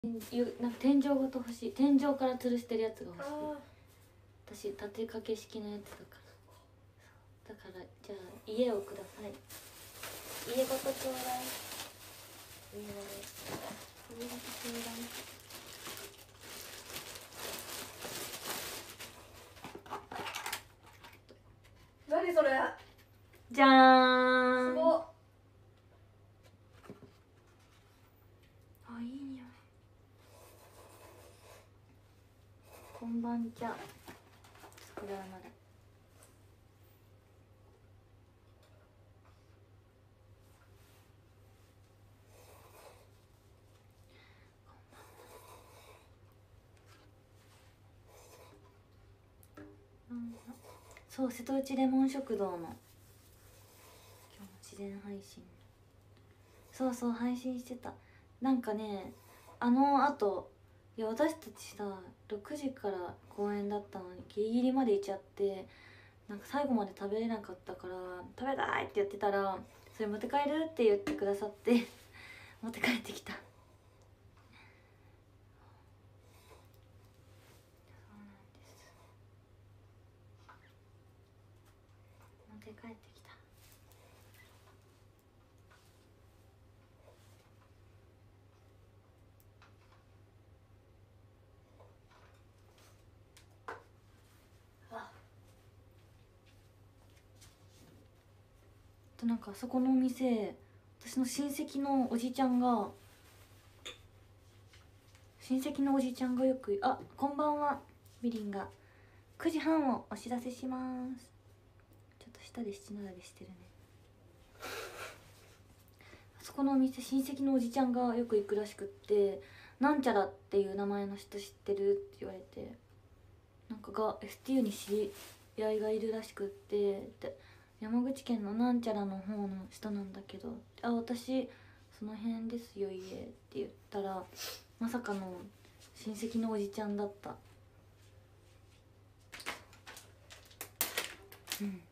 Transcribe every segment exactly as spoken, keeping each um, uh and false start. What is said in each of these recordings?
ゆなんか天井ごと欲しい。天井から吊るしてるやつが欲しい。私立て掛け式のやつだからだからじゃあ家をください。家ごとちょうだい。家ごと家ごとちょうだい。 何それ。 じゃーん。 すごっ。 あ、いい匂い。こんばんちゃ。これはまだそう、瀬戸内レモン食堂の今日も自然配信、そうそう配信してた。なんかね、あのあといや私たちさろくじから公演だったのにギリギリまでいちゃって、なんか最後まで食べれなかったから食べたいって言ってたら、それ持って帰るって言ってくださって持って帰ってきた。持って帰ってきた。となんかそこのお店、私の親戚のおじちゃんが親戚のおじちゃんがよく、あ、こんばんは。みりんがくじはんをお知らせします。ちょっと下で七並べしてるね。そこのお店、親戚のおじちゃんがよく行くらしくって、なんちゃらっていう名前の人知ってるって言われて、なんかが エスティーユー に知り合いがいるらしくって、で山口県のなんちゃらの方の人なんだけど、あ、私その辺ですよ家って言ったら、まさかの親戚のおじちゃんだった。うん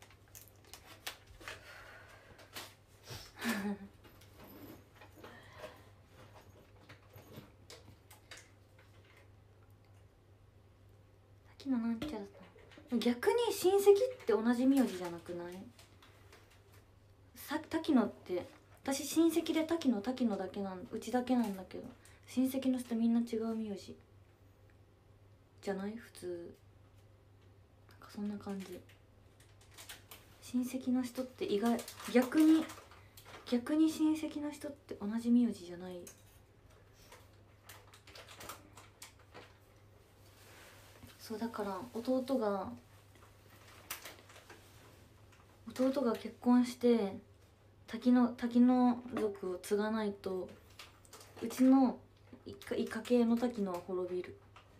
滝野なんちゃらさん、逆に親戚って同じ名字じゃなくない？さ滝野って私親戚で滝野滝野だけなん、うちだけなんだけど、親戚の人みんな違う名字じゃない？普通なんかそんな感じ。親戚の人って意外、逆に逆に親戚の人って同じ名字じゃない。そうだから弟が弟が結婚して滝野滝野族を継がないと、うちの家系の滝野は滅びる。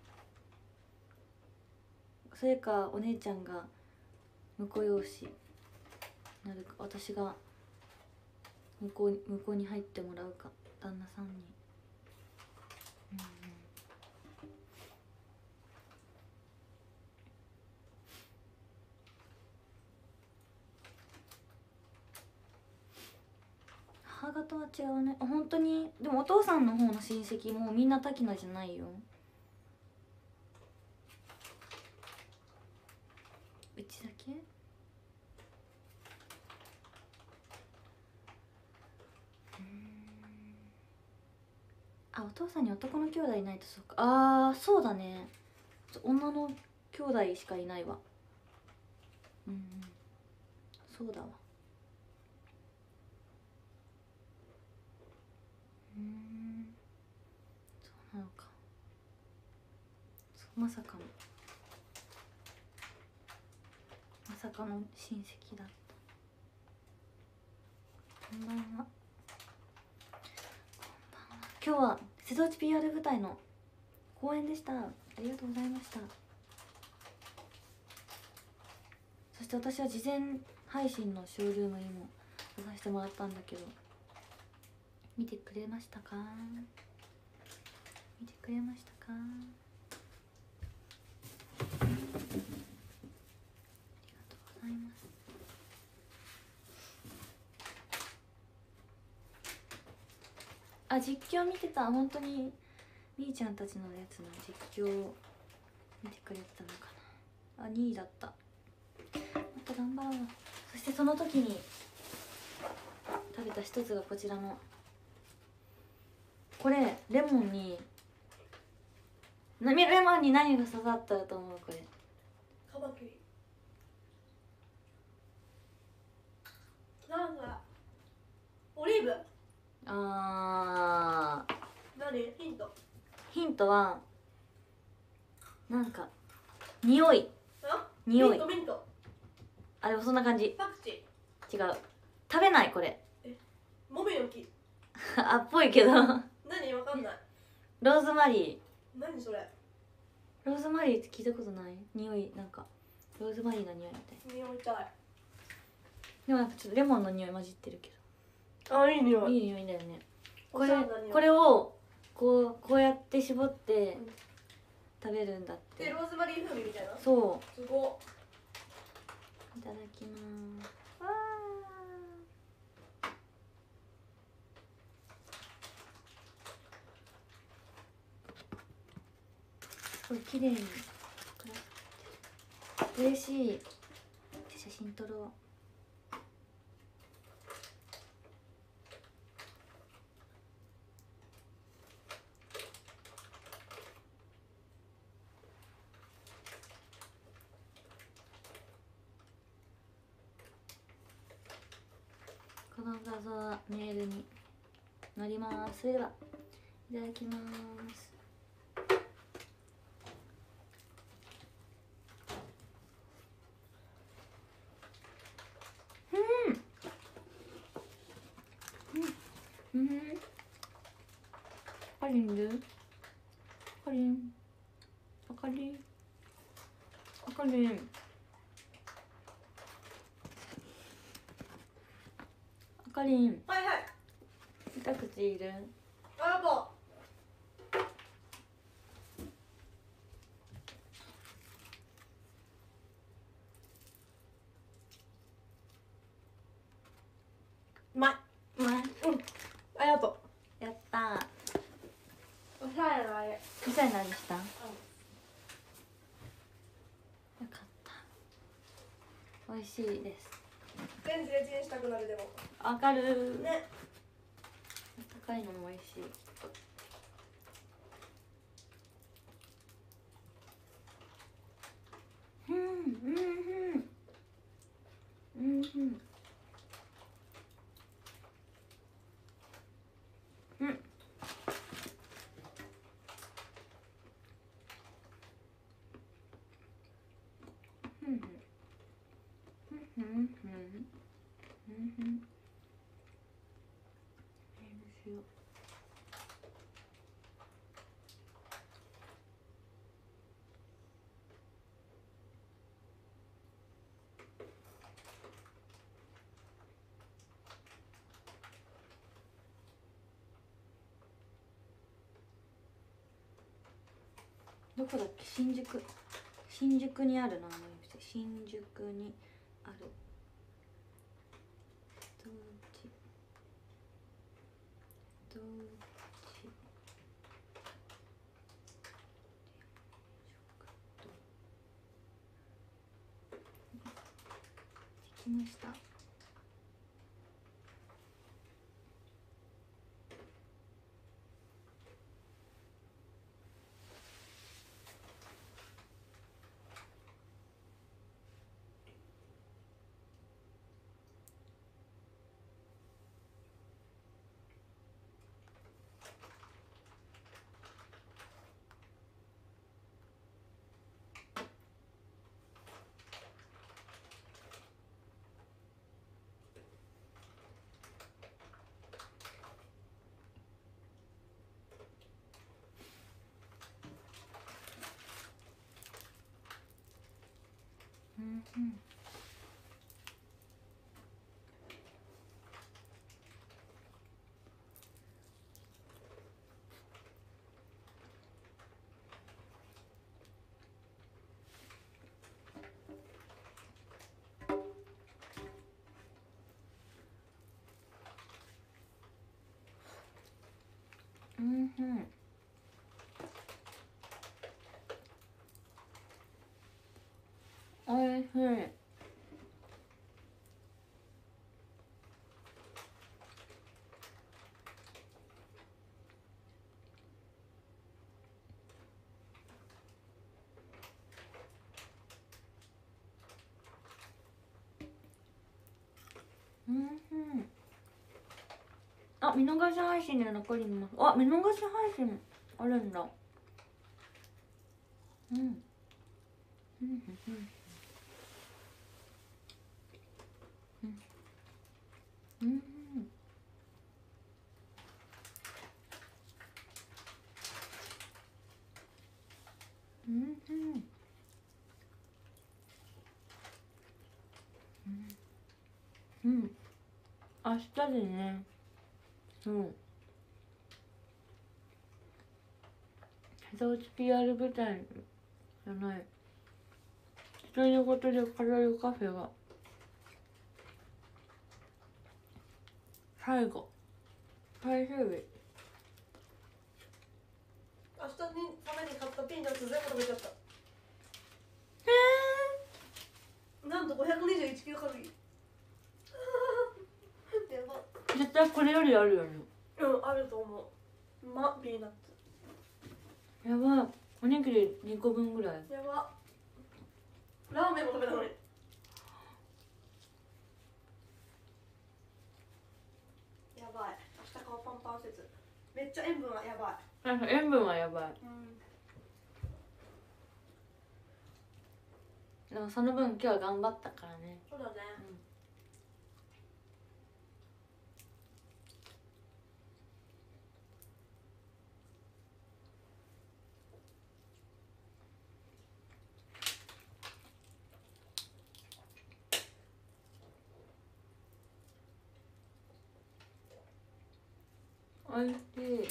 それかお姉ちゃんが婿養子なるか、私が向こう向こうに入ってもらうか、旦那さんに。うんうん、母方は違うね。あ、本当に。でもお父さんの方の親戚もみんな滝野じゃないよ。うちだけ。あ、お父さんに男の兄弟いないと。そうか。あーそうだね、女の兄弟しかいないわ。うんうん、そうだわ。うん、そうなのか。まさかのまさかの親戚だった。こんばんは。こんばんは。今日は瀬戸内 ピーアール 舞台の公演でした。ありがとうございました。そして私は事前配信のショールームにも出させてもらったんだけど、見てくれましたか？見てくれましたか？ありがとうございます。あ、実況見てた。本当にみーちゃんたちのやつの実況を見てくれてたのかな。あ、にいだった。また頑張ろう。そしてその時に食べた一つがこちらのこれ。レモンになレモンに何が刺さったと思う？これカマキリ。なんかオリーブ。 あー、 何？ヒント。 ヒントはなんか匂い。 あ？ 匂い。 ミントミント。 あ、でもそんな感じ。 パクチ違う。食べないこれ。 ー。え、もみの木。 あっぽいけど何？わかんない。 ローズマリ何それ？ ー。ローズマリーって聞いたことない？匂い、なんかローズマリーの匂いみたい。 匂いたい。 でもなんかちょっとレモンの匂い混じってるけあ、いい匂ど、 い。 いい匂いだよね。これおしゃれな匂い。 これをこうこうやって絞ってうん食べるんだって。 で、ローズマリー風味みたいな。 そすごう。いただきます。わー、すごい綺麗に嬉しい。写真撮ろう。この画像はメールに載ります。それではいただきます。うんうん。あかりんいる？あかりん、あかりん、あかりん、あかりん。 はいはい。 二口いる？ あらぼうまい。 うまい。 うん。ありがとやったー。 う。おしゃれなあれ。 みたいな味した？よかった。美味しいです。 レンジでチンしたくなるでも。 わかる。 ね。 高いのも美味しい。うんうんうんうんうん。うん。うんうんうんうんうん。どこだっけ？新宿。新宿にあるな、あの店。新宿にある。どっち？どっち？できました。うんうん。うんうん。 うんうん。あ、見逃し配信で残ります。あ、見逃し配信あるんだ。うんうんうんうんうんうんうんうん。明日でね。そう。膝打ち ピーアール 舞台じゃない。独り言で語るカフェが最後最終日。 明日にために買ったピーナッツ全部食べちゃった。 えなんとごひゃくにじゅういちキロカロリーやば。 ー、絶対これよりあるよね。 うん、あると思う。ま、ピーナッツやばい。おにぎりにこぶんぐらい。 やば。ラーメンも食べたのに。やばい。明日顔パンパン説。めっちゃ塩分はやばい。 なんか塩分はやばい。 うん、 でもその分今日は頑張ったからね。 そうだね。 おいしい。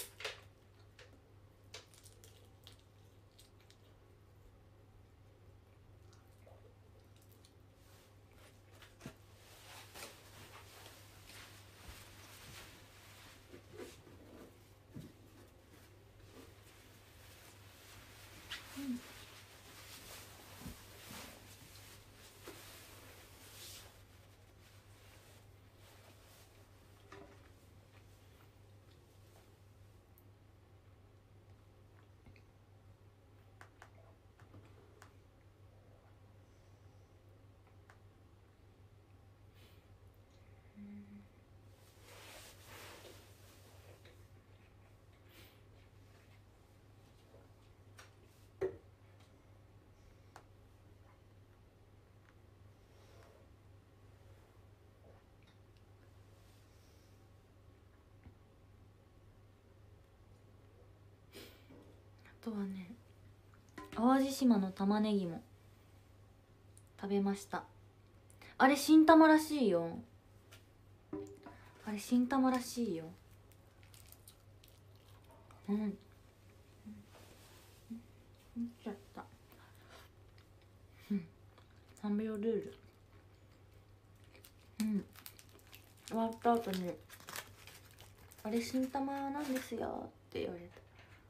あとはね、淡路島の玉ねぎも食べました。あれ新玉らしいよ。あれ新玉らしいよ。うん。見ちゃった。うん。さんびょうルール。うん。終わった後に「あれ新玉なんですよ」って言われた。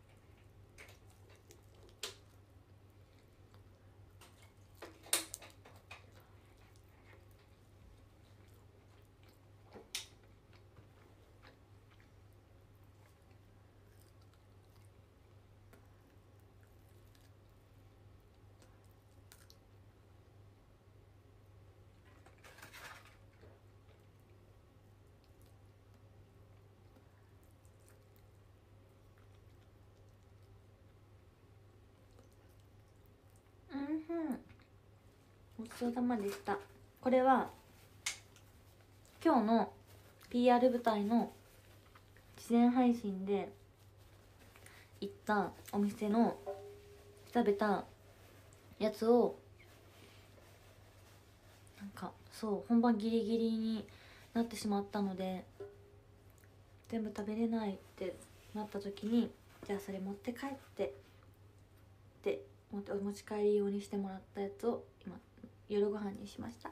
うんふん、ごちそうさまでした。これは今日の ピーアール 舞台の事前配信で行ったお店の食べたやつを、なんかそう本番ギリギリになってしまったので全部食べれないってなった時に、じゃあそれ持って帰ってって持ってお持ち帰り用にしてもらったやつを今夜ご飯にしました。は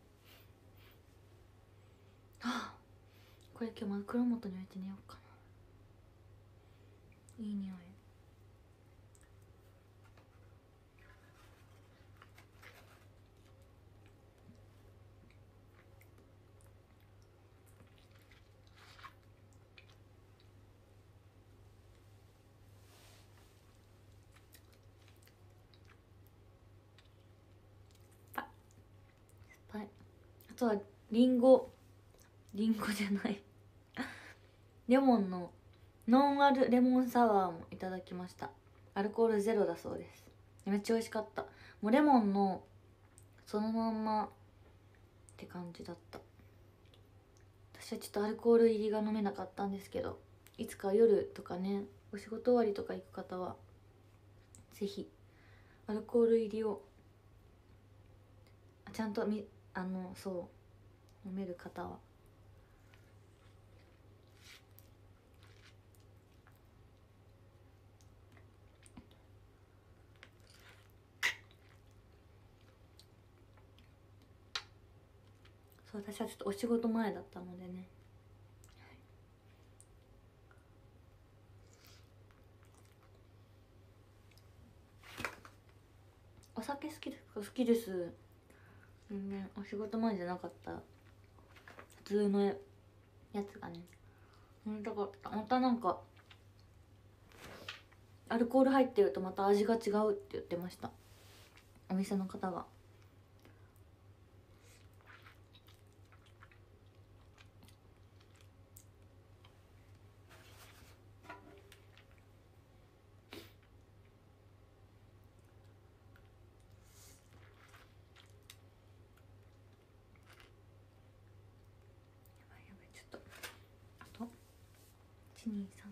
あ、これ今日枕元に置いて寝ようかな。いい匂い。あとはリンゴリンゴじゃないレモンのノンアルレモンサワーもいただきました。アルコールゼロだそうです。めっちゃ美味しかった。もうレモンのそのまんまって感じだった。私はちょっとアルコール入りが飲めなかったんですけど、いつか夜とかね、お仕事終わりとか行く方はぜひアルコール入りをちゃんとみあのそう飲める方はそう。私はちょっとお仕事前だったのでね、お酒好きですか？好きです。全然お仕事前じゃなかった普通のやつがね飲みたかった。またなんかアルコール入ってるとまた味が違うって言ってました、お店の方が。ちょっとあといちにさん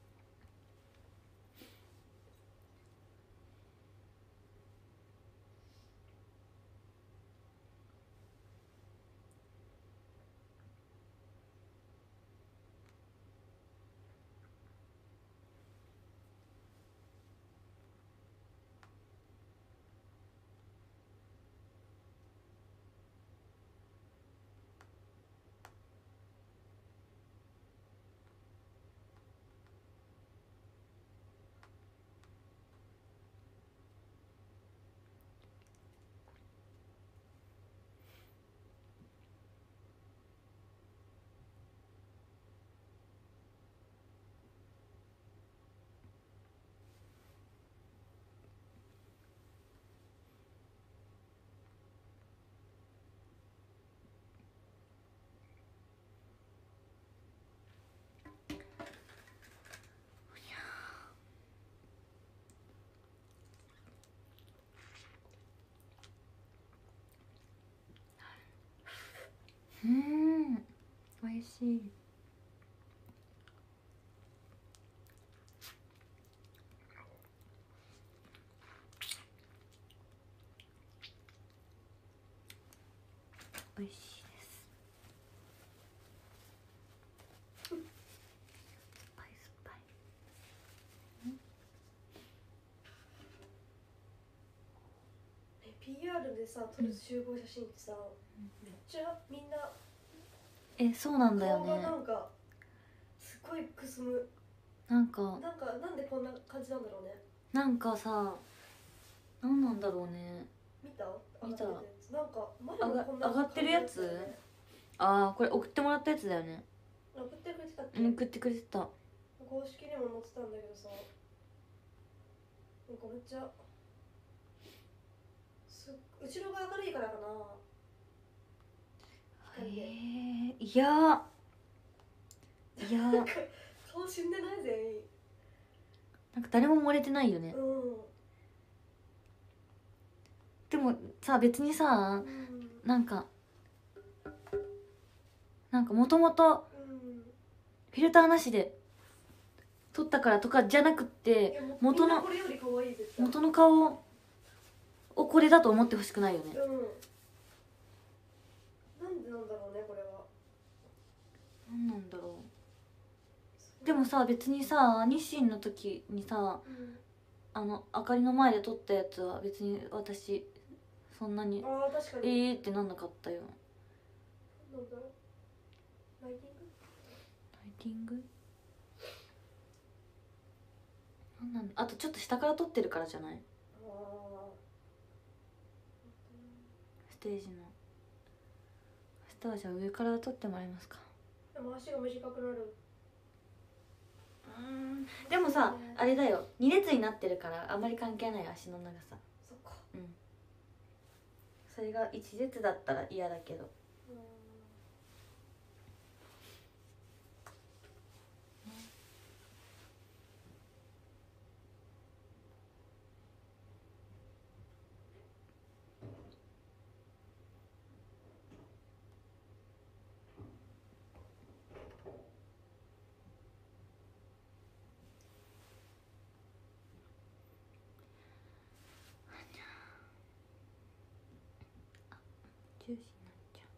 うーん美味しい。美味しいです。酸っぱい酸っぱい。 え ピーアール でさ撮る集合写真ってさ、めっちゃみんなえ、そうなんだよ顔がね。 なんかすごいくすむ。 なんかなんかなんでこんな感じなんだろうね。 なんかさ、なんなんだろうね。 見た？ 見た。 上がってるやつなんか前上がもこんな上がってるやつ感じだったよね。 ああ、これ送ってもらったやつだよね。 送ってくれてたっけ？ うん、送ってくれてた。 公式にも載ってたんだけどさ、なんかめっちゃす後ろが明るいからかな。 へえ、いやいやなんか顔死んでない全員。 誰も漏れてないよね。 うん。 でもさ、別にさ、 うん、 なんかなんかもともとフィルターなしで撮ったからとかじゃなくって元の元の顔をこれだと思ってほしくないよね。 うん、なんでなんだろうねこれは。 なんなんだろう。でもさ、別にさ、日清の時にさ、うん、あの明かりの前で撮ったやつは別に私そんなにあー確かにえーってなんなかったよ。 なんだろう、ライティングライティングなんなんだ。あとちょっと下から撮ってるからじゃない？ あステージの明日はじゃあ上から撮ってもらえますか？ でも足が短くなる。 うん、でもさ、あれだよ、に列になってるからあんまり関係ない、足の長さ。 そっか。 うん、それがいち列だったら嫌だけど。 じゅうじになっちゃう。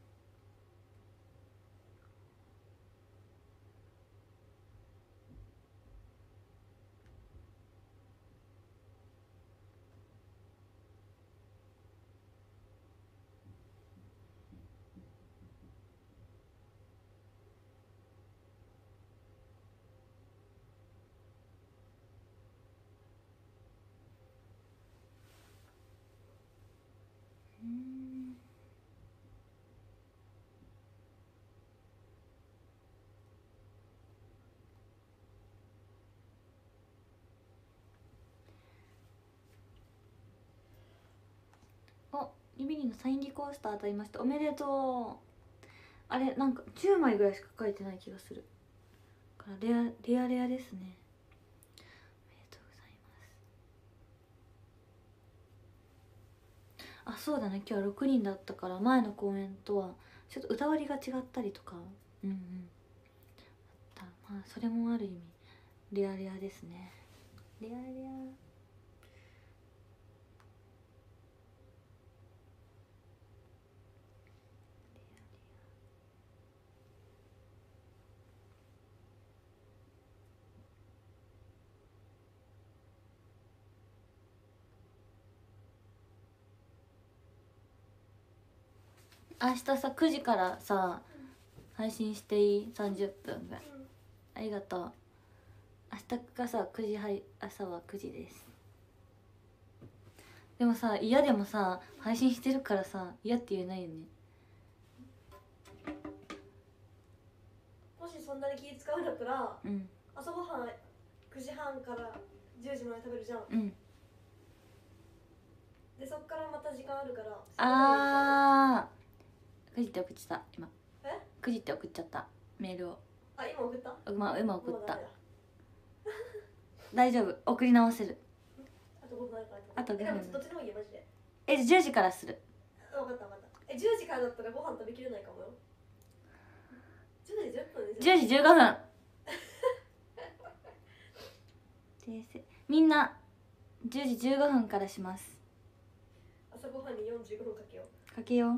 うん。お、ゆみりんのサインリコースター当たりました。おめでとう。あれなんかじゅうまいぐらいしか書いてない気がするからレアレアレアですね。おめでとうございます。あ、そうだね、今日はろくにんだったから前の公演とはちょっと歌割りが違ったりとか、うんうん、あった。まあそれもある意味レアレアですね。レアレア。明日さくじからさ配信していい？ さんじゅっ 分ぐらい、うん、ありがとう。明日がさくじはい朝はくじです。でもさ嫌でもさ配信してるからさ嫌って言えないよね。 もしそんなに気使うんだったら、 うん、 朝ごはんくじはんからじゅうじまで食べるじゃん、 うん、 でそっからまた時間あるから。 あーくじって送っちゃった今。 えくじって送っちゃったメールを。 あ、今送った。 まあ今送った。大丈夫、送り直せる。 あとごふんあるから。 あとごふん。 え、どっちでもいいよマジで。 え、じゅうじからする。 分かった分かった。え、じゅうじからだったらご飯食べきれないかもよ。じゅうじじゅっぷんですよ。 じゅうじじゅうごふんみんなじゅうじじゅうごふんからします。 朝ごはんによんじゅうごふんかけよう。 かけよう。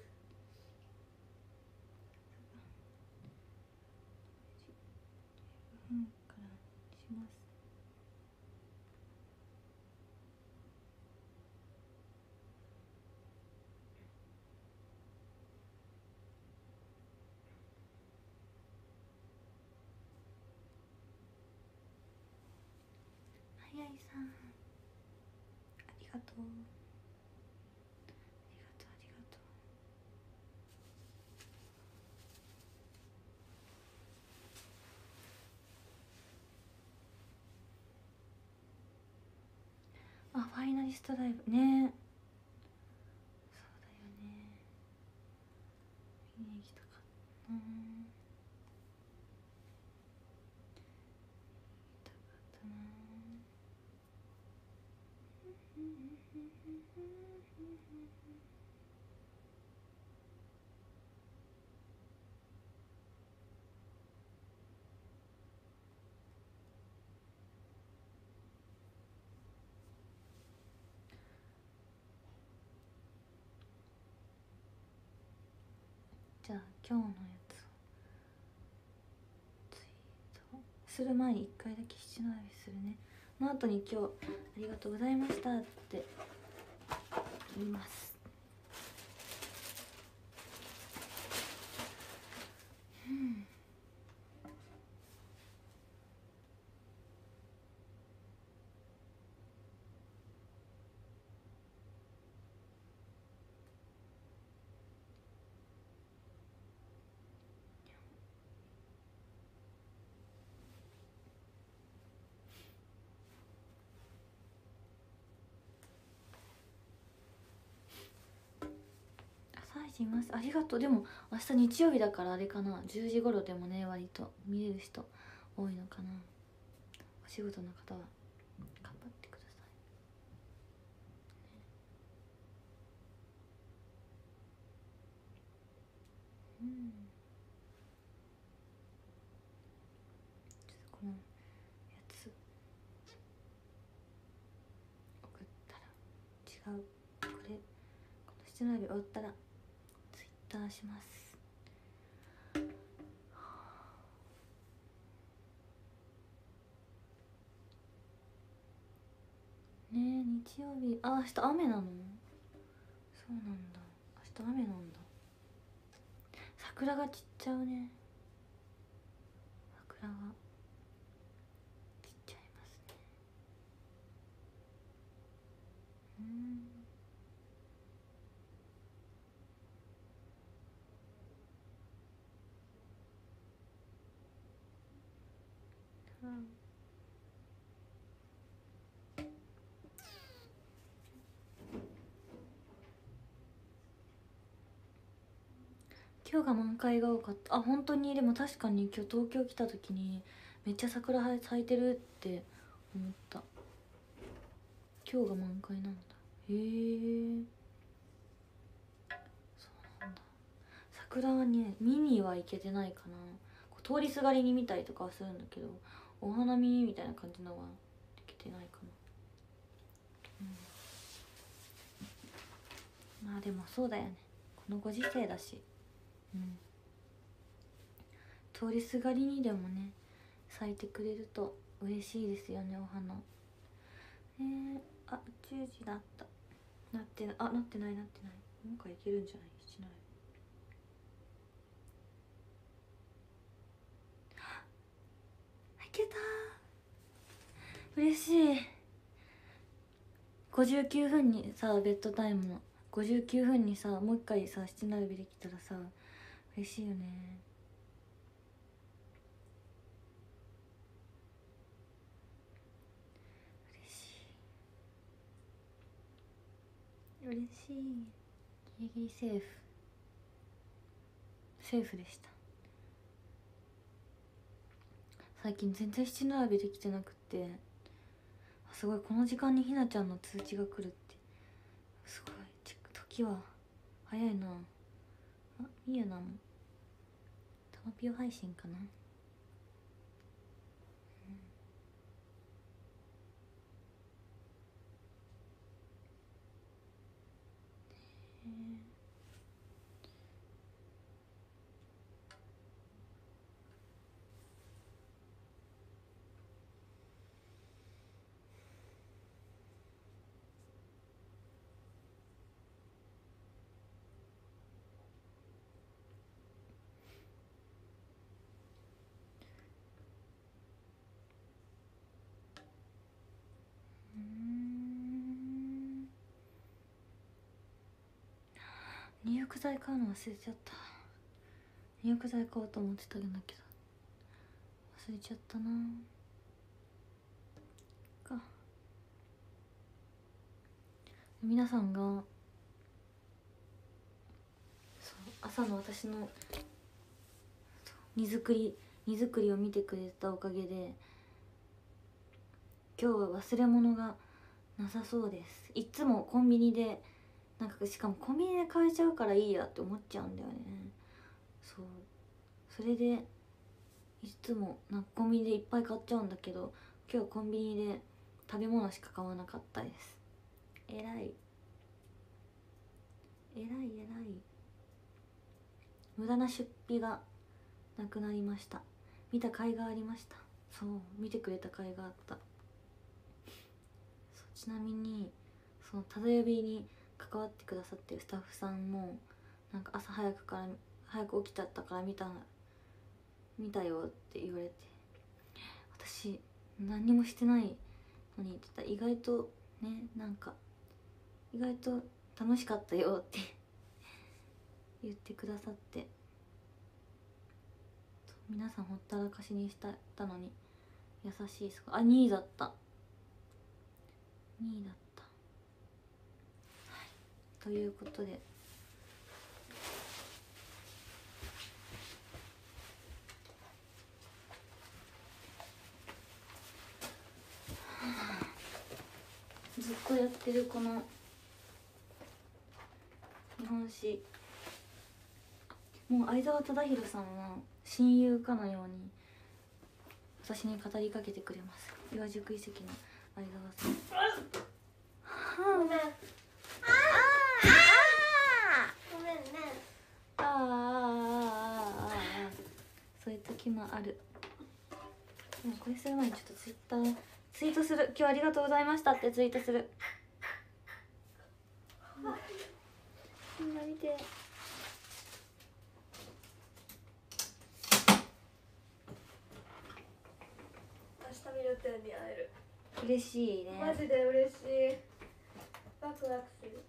うんからします。早いさんありがとう。ありがとうありがとう。あ、ファイナリストライブね。そうだよね。見に行きたかったな。行きたかったな。じゃあ今日のやつをツイートする前にいっかいだけ七並びするね。の後に今日ありがとうございましたって言います。うん朝一います。ありがとう。でも明日日曜日だからあれかな、じゅうじ頃でもね割と見れる人多いのかな。お仕事の方は頑張ってください。うん、ちょっとこのやつ送ったら違う、これこの七並び終わったらターします。ねえ、日曜日、あ、明日雨なの？そうなんだ、明日雨なんだ。桜が散っちゃうね。桜が散っちゃいますね。うん、うん、今日が満開が多かった。あ、本当に。でも確かに今日東京来た時にめっちゃ桜咲いてるって思った。今日が満開なんだ。へえ、そうなんだ。桜はね、見には行けてないかな。こう通りすがりに見たりとかはするんだけど、お花見みたいな感じのはできてないかな。うん、まあでもそうだよね、このご時世だし。うん、通りすがりにでもね咲いてくれると嬉しいですよね、お花。えー、あ、じゅうじだった。なってあなってないなってない。なんかいけるんじゃない？しない。いけたー、嬉しい。ごじゅうきゅうふんにさ、ベッドタイムのごじゅうきゅうふんにさ、もう一回さ七並べできたらさ嬉しいよね。嬉しい。ギリギリセーフセーフでした。最近全然七並べできてなくて、すごいこの時間にひなちゃんの通知が来るって、すごい時は早いな。あ、みゆなもタマピオ配信かな。うん、うーん、入浴剤買うの忘れちゃった。入浴剤買おうと思ってたんだけど忘れちゃったな。か皆さんがそう朝の私の荷造り荷造りを見てくれたおかげで今日は忘れ物がなさそうです。いつもコンビニでなんか、しかもコンビニで買えちゃうからいいやって思っちゃうんだよね。そう、それでいつもなんかコンビニでいっぱい買っちゃうんだけど、今日はコンビニで食べ物しか買わなかったです。えらいえらいえらい。無駄な出費がなくなりました。見た甲斐がありました。そう、見てくれた甲斐があった。そう、ちなみにそのただ呼びに関わってくださってるスタッフさんもなんか朝早くから早く起きちゃったから見た見たよって言われて、私何にもしてないのにって言ったら、意外とね、なんか意外と楽しかったよって言ってくださって、皆さんほったらかしにしたたのに優しい。すごい。あ、にいだったにいだった、はい、ということでずっとやってるこの日本史、もう相沢忠宏さんは親友かのように私に語りかけてくれます。岩宿遺跡の相沢さん。 ごめん。ああごめんね。 ある前にちょっとツイッターツイートする。今日ありがとうございましたってツイートする。みんな見て。 明日見るってに会える。 嬉しいね。 マジで嬉しい。ワクワクする。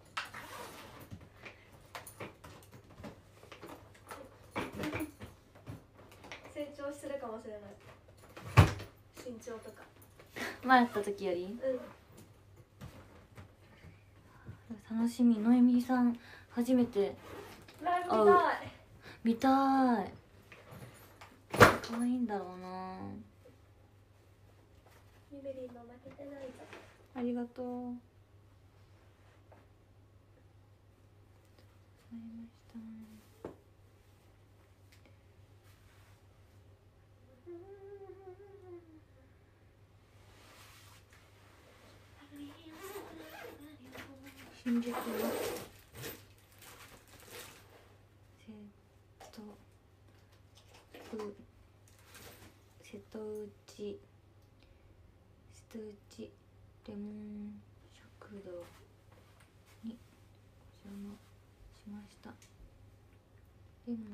成長するかもしれない。身長とか。 前やった時より。 うん。 楽しみ。ノエミーさん初めてライブ見たい。 見たい。可愛いんだろうな。 ミベリンの負けてないぞ。 ありがとう。ありました。新宿は瀬戸瀬戸内瀬戸内レモン食堂にお邪魔しました。レモン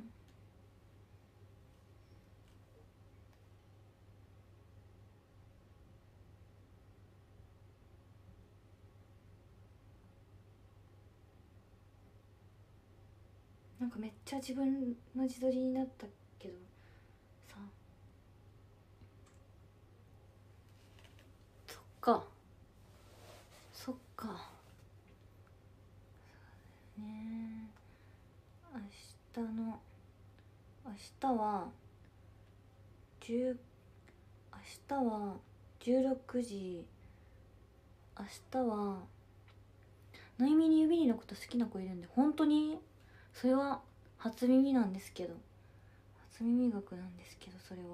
なんかめっちゃ自分の自撮りになったけどさ、そっかそっかそうだよね。明日の明日はじゅう明日はじゅうろくじ。明日はノイミに指にのこと好きな子いるんで、本当にそれは初耳なんですけど、初耳学なんですけど、それは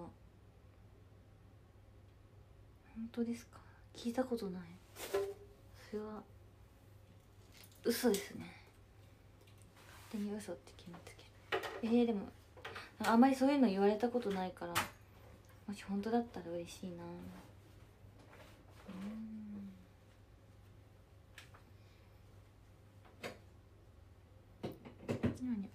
本当ですか？聞いたことない。それは嘘ですね。勝手に嘘って決めつける。えー、でもあんまりそういうの言われたことないから、もし本当だったら嬉しいな。うん。何？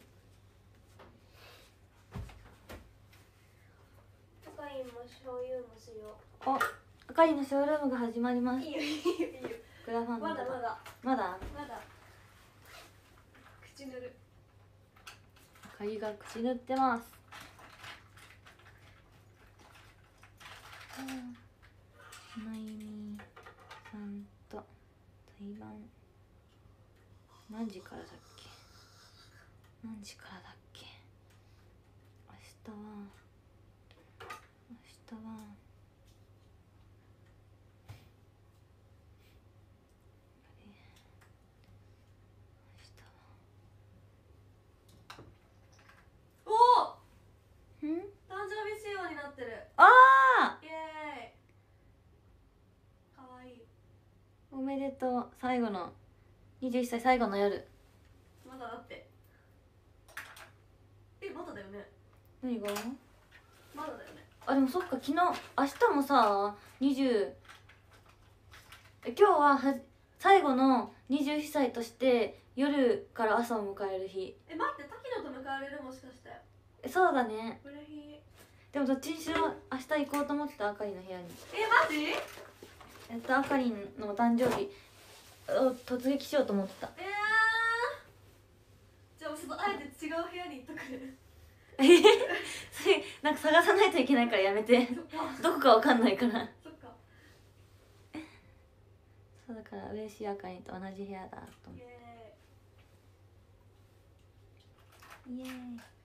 赤いもショーユーもしよあ、あかりのショールームが始まりまう。 す。 いいよいいよいいよ。 グラファンのまだまだまだまだ。口塗る。 あかりが口塗ってます。まゆみさんと対バン何時からだっけ？何時からだっけ？明日は明日はおお。 ん？ 誕生日仕様になってる。 ああ！ イエーイ。かわいい。 おめでとう。最後のにじゅういっさい最後の夜。 まだだって。え、まだだよね。 何が？ まだだよね。 あ、でもそっか、昨日明日もさにじゅうえ今日はは最後のにじゅういっさいとして夜から朝を迎える日。 え、待って、滝野と迎えれるもしかして。 え、そうだね。 嬉しい。 でもどっちにしろ明日行こうと思ってた、あかりの部屋に。 え、マジ？ えっとあかりの誕生日を突撃しようと思ってた。 えー、じゃあちょっとあえて違う部屋に行っとくね。 えそれなんか探さないといけないからやめて。 そっかどこかわかんないから。 そっか。 そうだから嬉しい、あかりと同じ部屋だと思って。イエーイ。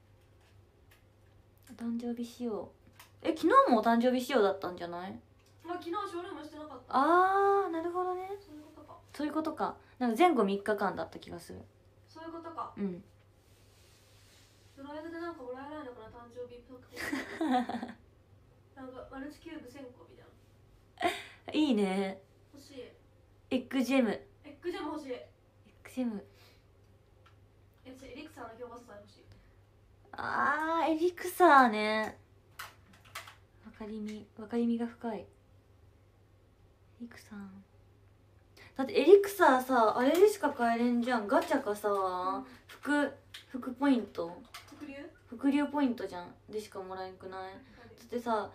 お誕生日仕様。え、昨日もお誕生日仕様だったんじゃない？ まあ、昨日ショールームしてなかった。 あー、なるほどね。 そういうことか。 そういうことか。なんか前後みっかかんだった気がする。 そういうことか。 うん。 その間でなんかもらえないのかな、誕生日っぽくて。なんかマルチキューブせんこみたいな。 いいね。 欲しい。 エッグジェム。エエッグジャム欲しい。 ッグジェム。 え、私エリクサーの強化素材欲しい。 あー、エリクサーね。わかかりみ分かりみが深い。エリクサーだってエリクサーさあれでしか買えれんじゃん。ガチャかさ、うん、副副ポイント副流副流ポイントじゃんでしかもらえんくない？だってさ、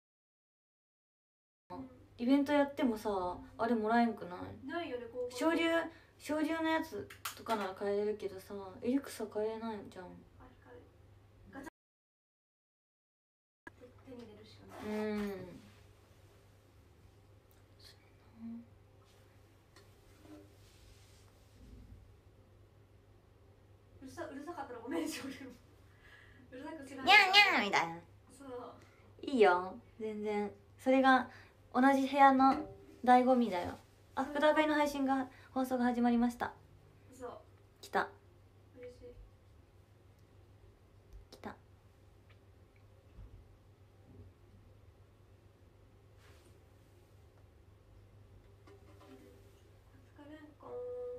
うん、イベントやってもさ、うん、あれもらえんくない？ ないよね。 昇竜昇竜のやつとかなら買えれるけどさ、エリクサ買えないじゃん。 ガチャ手に入れるしかない。 うん。 うるさうるさかったらごめん、昇竜。うるさくしない。 にゃんにゃんみたいな。 そう。いいいよ全然。それが同じ部屋の醍醐味だよ。あ、福田会の配信が放送が始まりました。 そう。 来た。 嬉しい。 来た。 疲れんか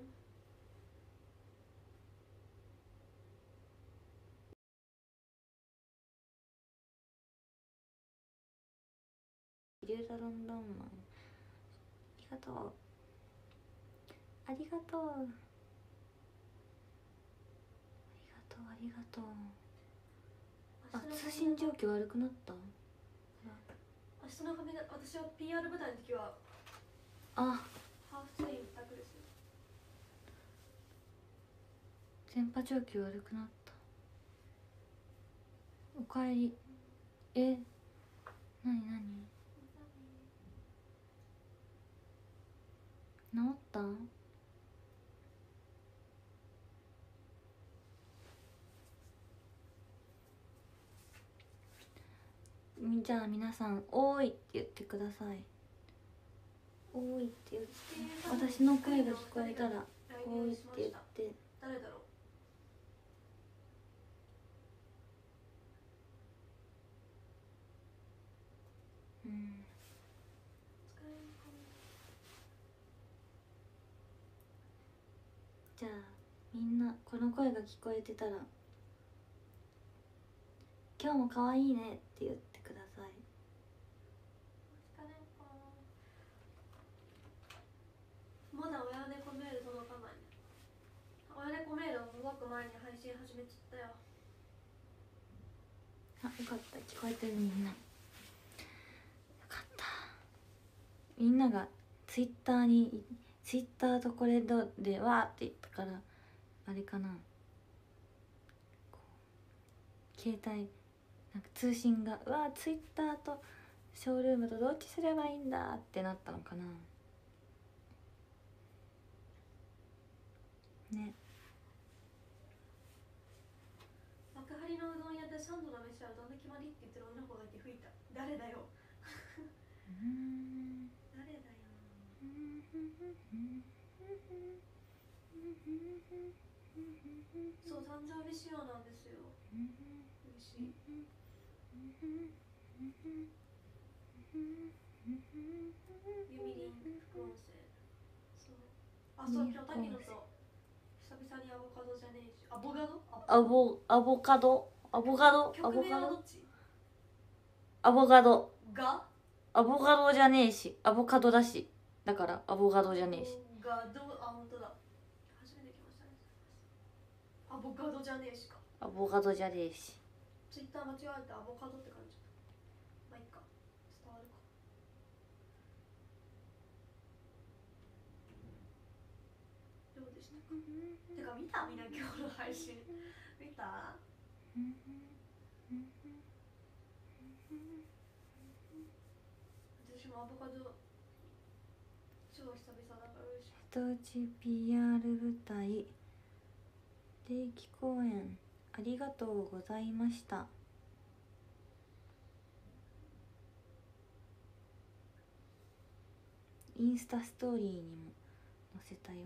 リュウザロンドンマン、ありがとうありがとうありがとうありがとう。あ、通信状況悪くなった。 明日の髪型、私は ピーアール 舞台の時はあ、 ハーフツインタクですよ。 電波状況悪くなった。おかえり。え、なになに治った？じゃあ皆さん「おーい」って言ってください。おーいって言って、私の声が聞こえたら「おーい」って言って。 誰だろう。 うん、じゃあみんなこの声が聞こえてたら「今日も可愛いね」って言ってください。 まだ親猫メール届かないね。親猫メールを届く前に配信始めちゃったよ。 あ、よかった、聞こえてるみんな。よかった。みんながツイッターにツイッターとこれでわーって言ったからあれかな、携帯なんか通信がうわーツイッターとショールームとどっちすればいいんだってなったのかなね。 幕張のうどん屋でさんどの飯はうどんで決まりって言ってる女の子がいて吹いた。誰だよ。 うーん、 誰だよ。そう、誕生日仕様なんですよ。嬉しい。ゆみりん副音声。そう。あ、そう、今日滝野と久々にアボカドじゃねえし。アボカド？ アボアボカドアボカドアボカドどっち？ アボカドが？ アボカドじゃねえし、アボカドだし、だからアボカドじゃねえし。 がどあ、本当だ。初めて来ましたね。アボカドじゃねえしか。 アボカドじゃねえし。 ツイッター間違えてアボカドって感じ。まあいいか。伝わるか。どうでしたか？てか見た？みんな今日の配信見た？私もアボカド超久々だから嬉しい。 瀬戸内 ピーアール 舞台定期公演ありがとうございました。インスタストーリーにも載せたよ。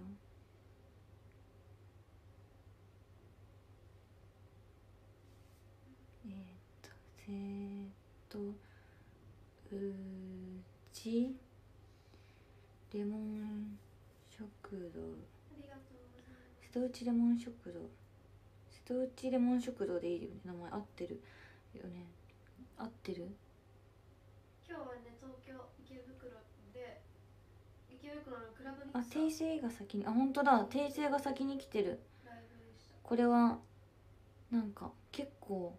えっ、ー、と瀬戸内レモン食堂、瀬戸内レモン食堂、瀬戸内レモン食堂でいいよね。名前合ってるよね。合ってる？ 今日はね東京池袋で池袋のクラブにあ、訂正が先に、あ、本当だ、訂正が先に来てる。 ライブでした。 これはなんか結構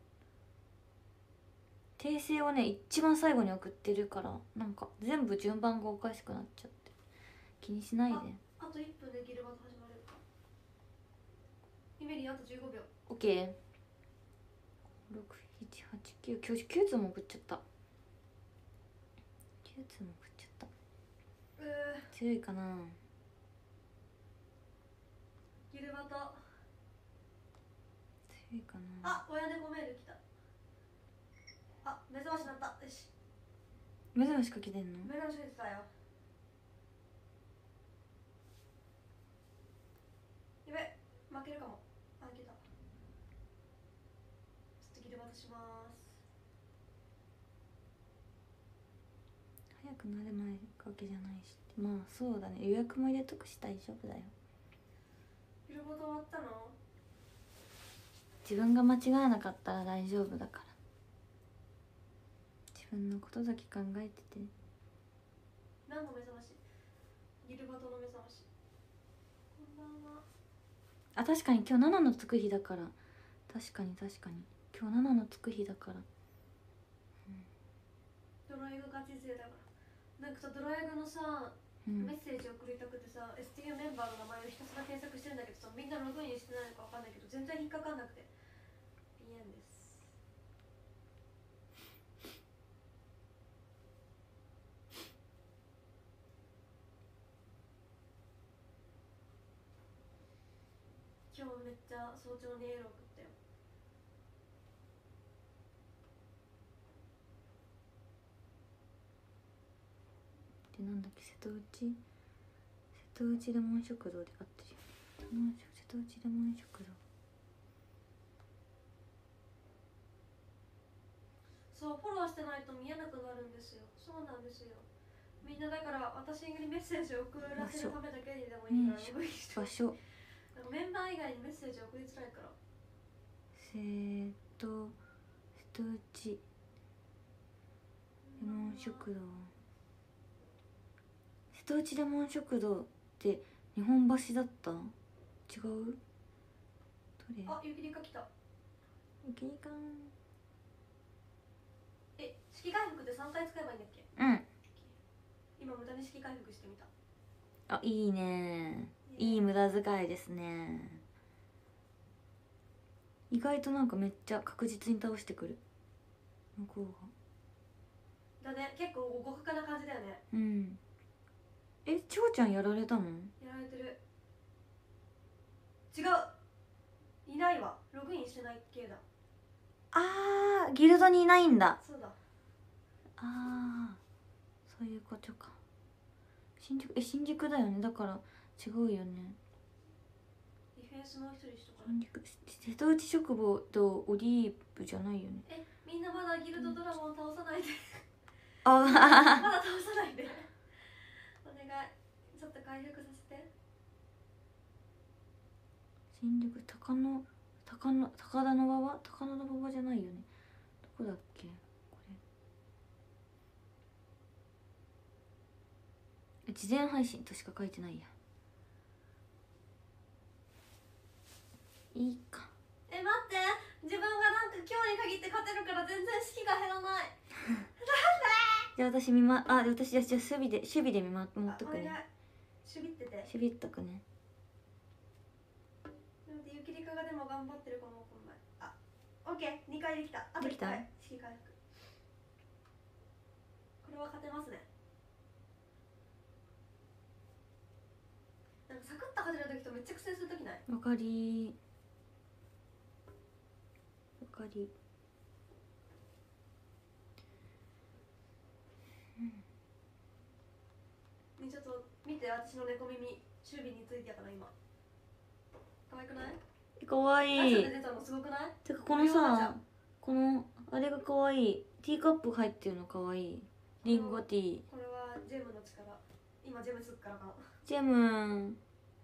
訂正をね一番最後に送ってるから、なんか全部順番がおかしくなっちゃって、気にしないで。 あといっぷんでギルバト始まる。イメリンあとじゅうごびょう。 オッケー。ろく、なな、はち、きゅう、きゅう、きゅう通も送っちゃった。きゅう通も送っちゃった。 うー強いかな。 ギルバト。 強いかな。 あ、親猫メール来た。あ、目覚まし鳴った。よし。 目覚ましかけてんの？ 目覚まし出てたよ。やべ、負けるかも。あ、いけた。ちょっとギルバトします。 早くなる前わけじゃないし。まあそうだね、予約も入れとくし大丈夫だよ。 ギルバト終わったの？ 自分が間違えなかったら大丈夫だから、自分のことだけ考えてて。 何の目覚まし？ギルバトの目覚まし。こんばんは。 あ、確かに今日ななのつく日だから。確かに確かに今日ななのつく日だから、うん、 ドライブガチ勢だから。なんかさ、ドライブのさ、 うん、 メッセージ送りたくてさ、 エスティーユー メンバーの名前をひたすら検索してるんだけどさ、みんなログインしてないのかわかんないけど全然引っかかんなくて鼻炎です。今日めっちゃ早朝にエール送ったよ。 で、なんだっけ、瀬戸内瀬戸内レモン食堂であってるよ。瀬戸内レモン食堂。 そう、フォローしてないと見えなくなるんですよ。そうなんですよ。みんなだから私にメッセージを送らせるためだけにでもいいからログインして。 場所、 なんかメンバー以外にメッセージを送りづらいから。 瀬戸瀬戸内レモン食堂。瀬戸内レモン食堂って日本橋だった？違う？どれ？ あ、ゆきりか来た。 ゆきりかん。 え、式回復でさんかい使えばいいんだっけ？ うん。 今無駄に式回復してみた。 あ、いいね。いい無駄遣いですね。意外となんかめっちゃ確実に倒してくる向こうが。だね、結構互角な感じだよね。 が。うん。え、ちょうちゃんやられたの？ やられてる。違う、いないわ。ログインしてない系だ。 あー、ギルドにいないんだ。 そうだ。 あー、そういうことか。新宿、え、新宿だよね。だから違うよね。 ディフェンスもう一人しとか新宿、瀬戸内食堂とオリーブじゃないよね。 え、みんなまだギルドドラゴン倒さないであまだ倒さないでお願い、ちょっと回復させて。 新宿、高野高野高田馬場高野馬場じゃないよね。どこだっけこれ。事前配信としか書いてないや。いいか。 え、待って、自分がなんか今日に限って勝てるから全然士気が減らないじゃあ私見まあで私じゃあじゃあ守備で守備で見ま持っとくね。 お願い、守備ってて。 守備っとくね。 でもゆきりかがでも頑張ってるかもこの前。あ、オッケー、にかいできた。あといっかい士気回復。これは勝てますね。なんかサクッと勝てる時とめっちゃ苦戦する時ない？ わかりわかり。 ね、ちょっと見て、私の猫耳、守備についてやから今。可愛くない？ かわいい。 朝で出たのすごくない？ てかこのさ、このあれがかわいい。ティーカップ入ってるのかわいい。リンゴティー。 これはジェムの力。今ジェムすっからかな。 ジェム。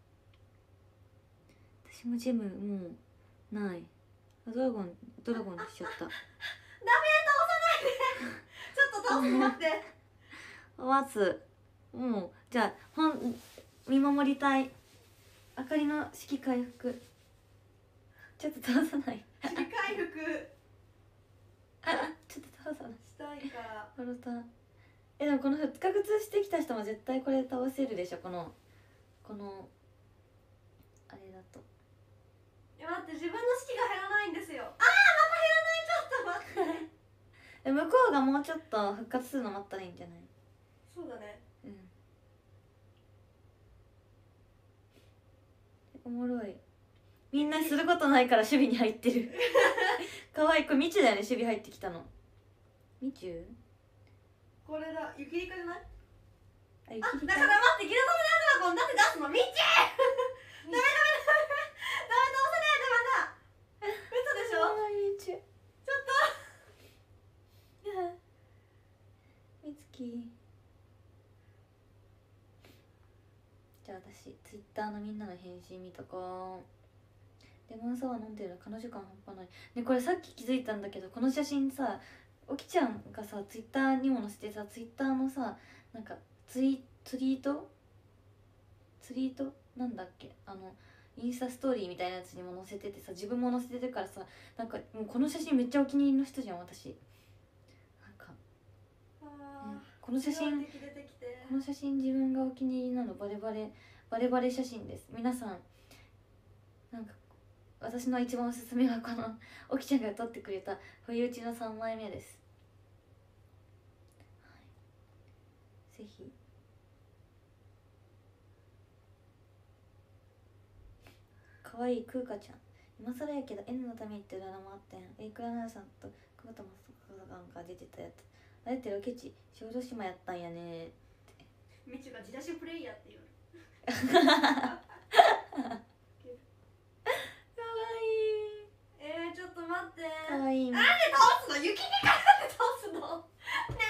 私もジェムもうない。あ、ドラゴンドラゴンにしちゃった。 ダメ、倒さないでちょっっと倒すの待って待つ。もうじゃあほん見守りたい。あかりの士気回復。ちょっと倒さない。 士気回復ちょっと倒さない。 したいから。 笑った。えでもこのふつか靴してきた人も絶対これ倒せるでしょ。このこのあれだと。 いや待って自分の士気が減らないんですよ。あーまた減らない。ちょっと待ってえ向こうがもうちょっと復活するの待ったらいいんじゃない？ そうだね。 うんおもろい。みんなすることないから守備に入ってるかわいい。これみちゅだよね、守備入ってきたの。みちゅこれだ、ゆきりかじゃない？ あ、ゆあ、 きりか。 だから待って、ギルドのドラゴンだって出すのみちダメダメダメダメダメ倒せないでまだ嘘でしょ。 かわいいみちゅ。 ちょっみつき。じゃあ私ツイッターのみんなの返信見とこう。レモンサワー飲んでるの彼女感半端ないね。これさっき気づいたんだけど、この写真さおきちゃんがさツイッターにも載せてさ、ツイッターのさなんかツイツリートツリートなんだっけ、あのインスタストーリーみたいなやつにも載せててさ、自分も載せてるからさ、なんかもうこの写真めっちゃお気に入りの人じゃん私。なんか、 あね、この写真出てきてこの写真自分がお気に入りなの。バレバレバレバレ写真です。皆さんなんか私の一番おすすめはこのおきちゃんが撮ってくれた不意打ちのさんまいめです、はい、ぜひ。かわいいクーカちゃん。今更やけど N のためにってドラマあったやん。えいくらななさんと久保田正孝さんが出てたやつ。あれってロケ地小豆島やったんやねって。 みちゅが自出しプレイヤーっていうえー、ちょっと待って。 かわいい。 なんで倒すの？雪にかかって倒すの？ね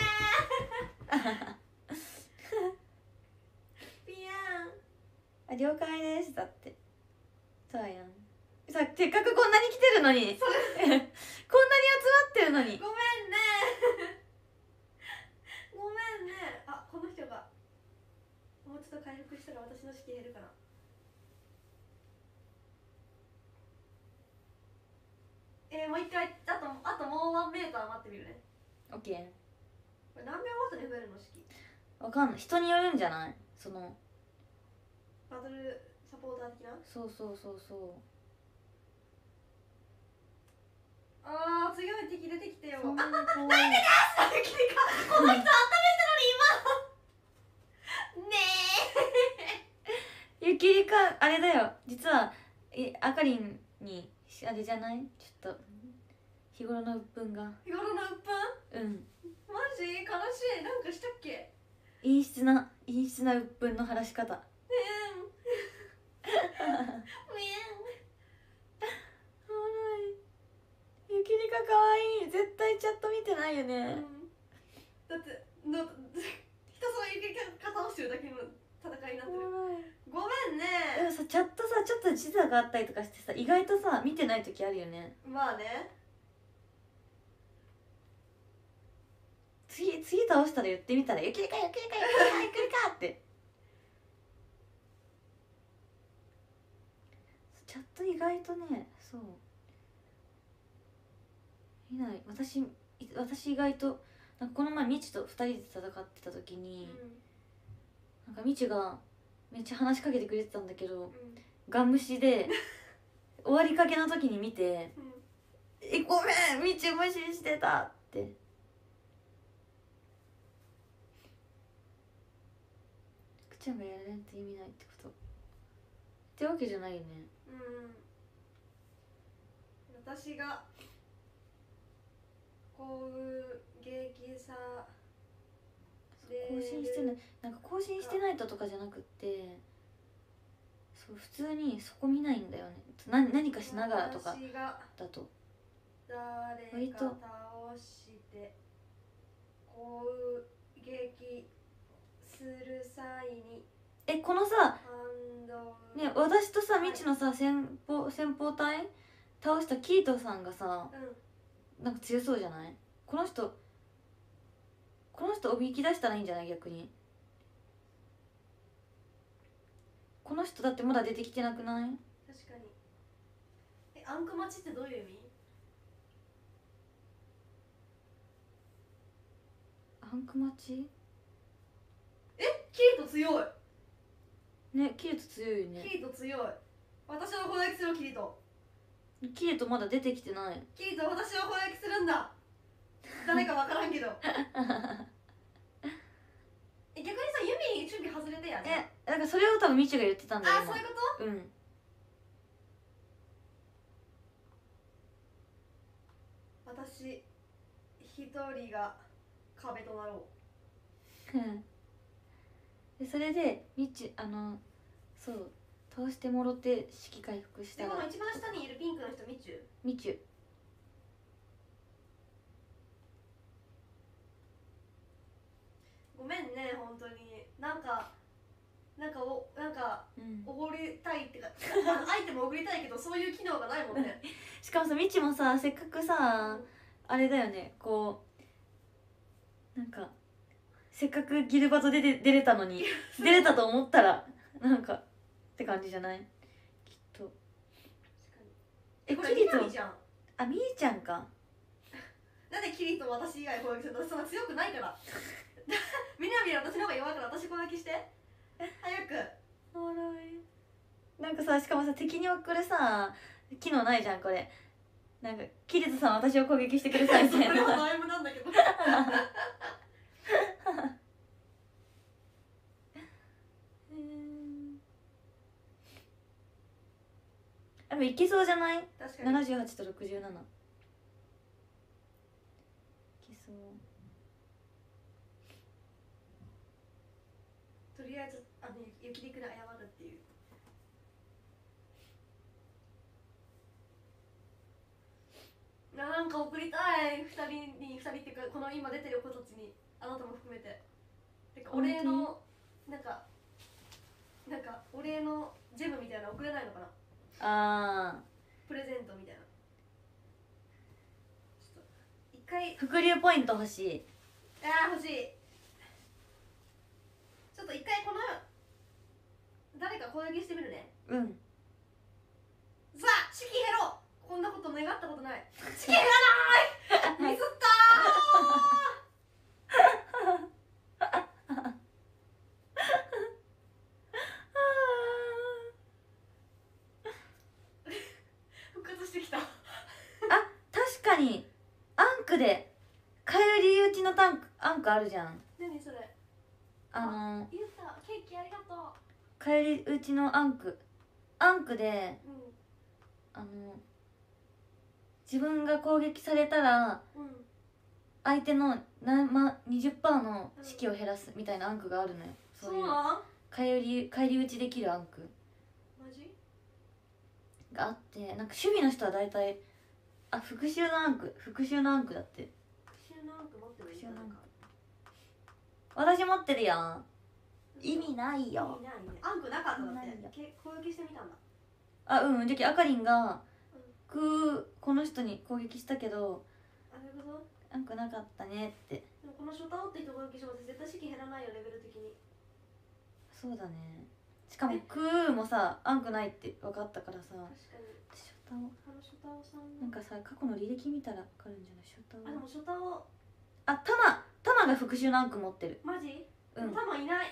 えピアン。 あ、了解ですだって。そうやん。さ、せっかくこんなに来てるのにこんなに集まってるのに。 ごめんねごめんね。あ、この人がもうちょっと回復したら私の士気減るかな。えー、もう一回、あと、あともうワンメーター待ってみるね。 オッケー。 これ何秒ごとに増えるの式？ わかんない。人によるんじゃない？そのバトルサポーター的な？ そうそうそうそう。 あー、強い敵出てきてよ。 そんなあ、 にかわいい。 なんで出すの？雪にかこの人温めたのに今ねゆきりか、あれだよ。実はえあかりんにあれじゃない？ちょっと日頃の鬱憤が。 日頃の鬱憤？ うん。 マジ悲しい。なんかしたっけ？ 陰湿な陰湿な鬱憤の晴らし方。 うんおもろい。ゆきりかかわいい。絶対チャット見てないよね、 うん、だってのひたすらゆきりか倒してるだけの戦いになってる。ごめんでね。 もさチャットさちょっと時差があったりとかしてさ、意外とさ見てない時あるよね。 まあね。 次次倒したら言ってみたら、ゆきりかゆきりかゆきりかゆきりかってチャット意外とね、そう見ない。私私意外となんかこの前みちとふたりで戦ってた時に、うん、なんかみちがめっちゃ話しかけてくれてたんだけど、うん、ガン無視で終わりかけの時に見て「うん、えごめんみち無視してた」って。くちゃんがやれんって意味ないってことってわけじゃないよね。 うん、私がこう激さ更新してない、なんか更新してないととかじゃなくって、そう普通にそこ見ないんだよね。な何かしながらとかだと誰か倒してこう撃する際にえこのさね、私とさみちのさ先方先方隊倒したキートさんがさ、うん、なんか強そうじゃない？この人この人おびき出したらいいんじゃない？逆にこの人だってまだ出てきてなくない？ 確かに。え、アンク待ちってどういう意味？ アンク待ちえ、キリト強いね。キリト強いよね。 キリト強い。私を攻撃するキリト。 キリトまだ出てきてない。 キリト私を攻撃するんだ。誰かわからんけどえ、逆にさ、ユミ準備外れてやね。 え、だからそれを多分みちが言ってたんだよ。 あ、そういうこと？ うん。 私一人が壁となろでそれでみちあのそう倒してもろて士気回復しう。で、 たらこの一番下にいるピンクの人、ミチュ。 みちゅごめんね、本当に。なんかなんかおなんかうんおごりたいってかアイテムおごりたいけどそういう機能がないもんねしかもさみちもさせっかくさ、 うんあれだよねこうなんかせっかくギルバトで出出れたのに出れたと思ったらなんかって感じじゃない？きっとえこれキリトみなみじゃん。 あみーちゃんか。 なんでキリと私以外攻撃するの？私そんな強くないからみなみは私の方が弱いから私攻撃して早く。 おもろい。なんかさしかもさ敵に送るさ機能ないじゃんこれ。なんかキリトさん私を攻撃してくださいみそれたいなはド M なんだけどでもいけそうじゃない？ 確かに。 ななじゅうはちとろくじゅうなな。いけそう。 とりあえずあの雪陸で謝るっていう。なんか送りたいふたりにふたりっていうかこの今出てる子たちにあなたも含めて。てかお礼のなんかなんかお礼のジェムみたいなの送れないのかな。 あプレゼントみたいな。ちょっと一回。 ー伏流ポイント欲しい。 あー欲しい。ちょっと一回この誰か攻撃してみるね。 うんさあ士気減ろう。こんなこと願ったことない。士気減らないミスった復活してきたあ確かにアンクで帰り討ちのタンクアンクあるじゃん。 何それ。 あの言ったケーキありがと帰り討ちのアンクアンクでう。 あの自分が攻撃されたらうんうん。 相手のな、ま、にじゅっパーセントの士気を減らすみたいなアンクがあるのよ。そういうそうなん帰り帰り討ちできるアンクマジ。 があって、なんか守備の人は大体あ復讐のアンク復讐のアンクだって。 復讐のアンク持ってる。 復讐のアンク私持ってるやん。意味ないよ。 意味ないね。アンクなかったんだっないよて。け攻撃してみたんだ。 あうんじゃああかりんがくこの人に攻撃したけどあれこそ。 アンクなかったねって。 でもこのショタオって人攻撃しても絶対士気減らないよレベル的に。 そうだね。しかもクーもさアンクないって分かったからさ。 確かに。 ショタオあのショタオさんなんかさ過去の履歴見たら分かるんじゃない？ショタオあ、でもショタオあタマタマが復讐のアンク持ってる。 マジ？ うんタマいない。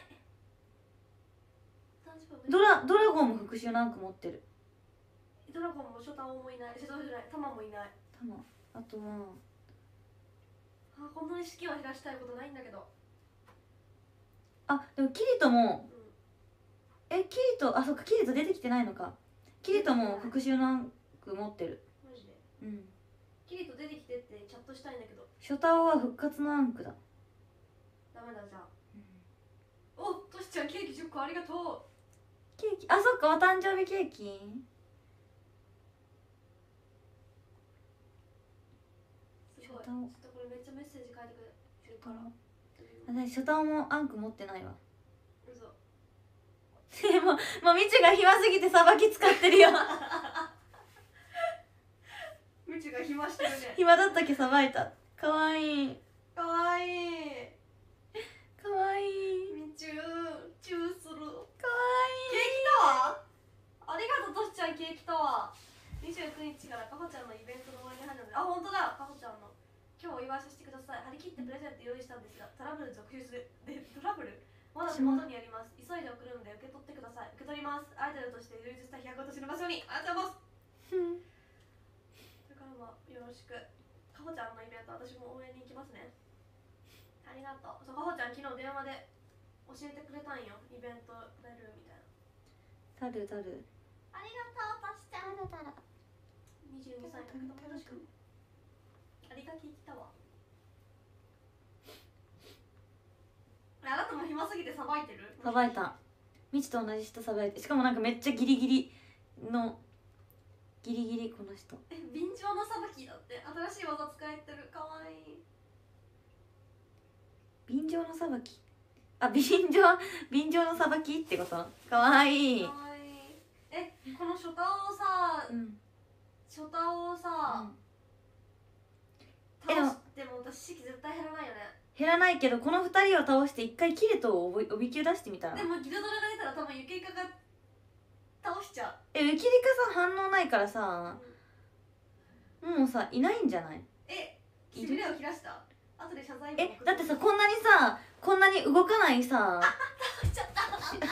大丈夫？ ドラドラゴンも復讐のアンク持ってる。 ドラゴンもショタオもいない。ショタオじゃない。タマもいない。 タマあとはあ、こんなに士気を減らしたいことないんだけど。 あでもキリトもうん。 えキリトあそっかキリト出てきてないのか。キリトも復讐のアンク持ってる。 マジで。 うんキリト出てきてってチャットしたいんだけど。 ショタオは復活のアンクだ。 ダメだじゃあ。お、トシちゃんケーキじゅっこありがとう。 ケーキあそっかお誕生日ケーキすごい。ちょっとこれめっちゃメッセージ書いてくれるから。 私ショタオもアンク持ってないわ。 嘘。 でももうみちが暇すぎてさばき使ってるよみちが暇してるね。 暇だったっけさばいた。かわいい。 かわいい。 チューする。 かわケーキタワー、ありがとうとしちゃん。ケーキタワーにじゅうくにちからかほちゃんのイベントの終わりに入るので、あ、本当だ、かほちゃんの今日お祝いさせてください。張り切ってプレゼント用意したんですが、トラブル続出で、でトラブルまだ手元にあります。急いで送るので受け取ってください。受け取ります。アイドルとして充実したひゃくごとしの場所に。ありがとうございます。それからまあよろしく。かほちゃんのイベント私も応援に行きますね。ありがとう。そう、かほちゃん昨日電話で教えてくれたんよ。イベント出るみたいな。 たるたる。 ありがとうたしちゃん。 たらにじゅうにさいの友達くん。ありがき来たわ。あなたも暇すぎてさばいてる？ さばいた。みちと同じ人さばいて、しかもなんかめっちゃギリギリのギリギリこの人。 え、便乗のさばきだって。新しい技使えてる。かわいい。 便乗のさばき。あ、便乗便乗のさばきってこと。かわいい。 かわいい。え、このショタをさ、 うん、 ショタをさ、 うん、 倒しても私式絶対減らないよね。 減らないけど、このふたりを倒して一回キリトをおびおびき出してみたら。 でもギルドラが出たら多分ユキリカが倒しちゃう。 え、ウキリカさ反応ないからさ、 うん、 もうさいないんじゃない？ え、しびれを切らした。後で謝罪文。 え、だってさ、こんなにさこんなに動かないさ倒しちゃった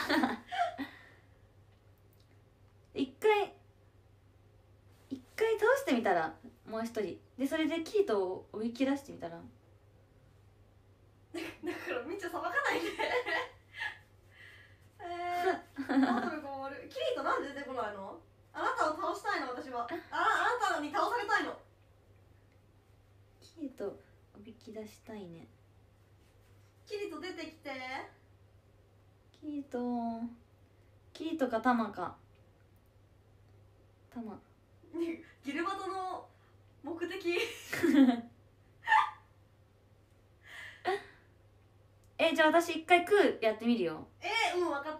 一回一回倒してみたら、もう一人で、それでキリトをおびき出してみたら。 だからみっちゃんさばかないでえー、バトルが終わる。キリトなんで出てこないの？あなたを倒したいの私は。あ、あなたに倒されたいの。 キリトおびき出したいね。 キリト出てきて。 キリトキリトかタマか。タマギルバトの目的え、じゃあ私一回クーやってみるよ。 えー、うん、分かった。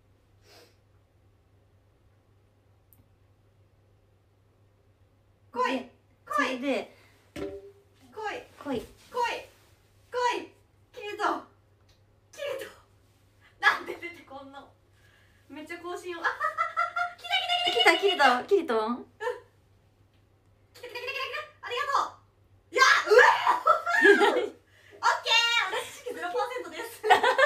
来いそれで来い来い来い来いキリトキリトなんで出てこんの。めっちゃ更新を。あはははは。来た来た来た来たキリトキリト来た来た来た来た来た。ありがとう。いや、うえオッケー。私式ゼロパーセントです。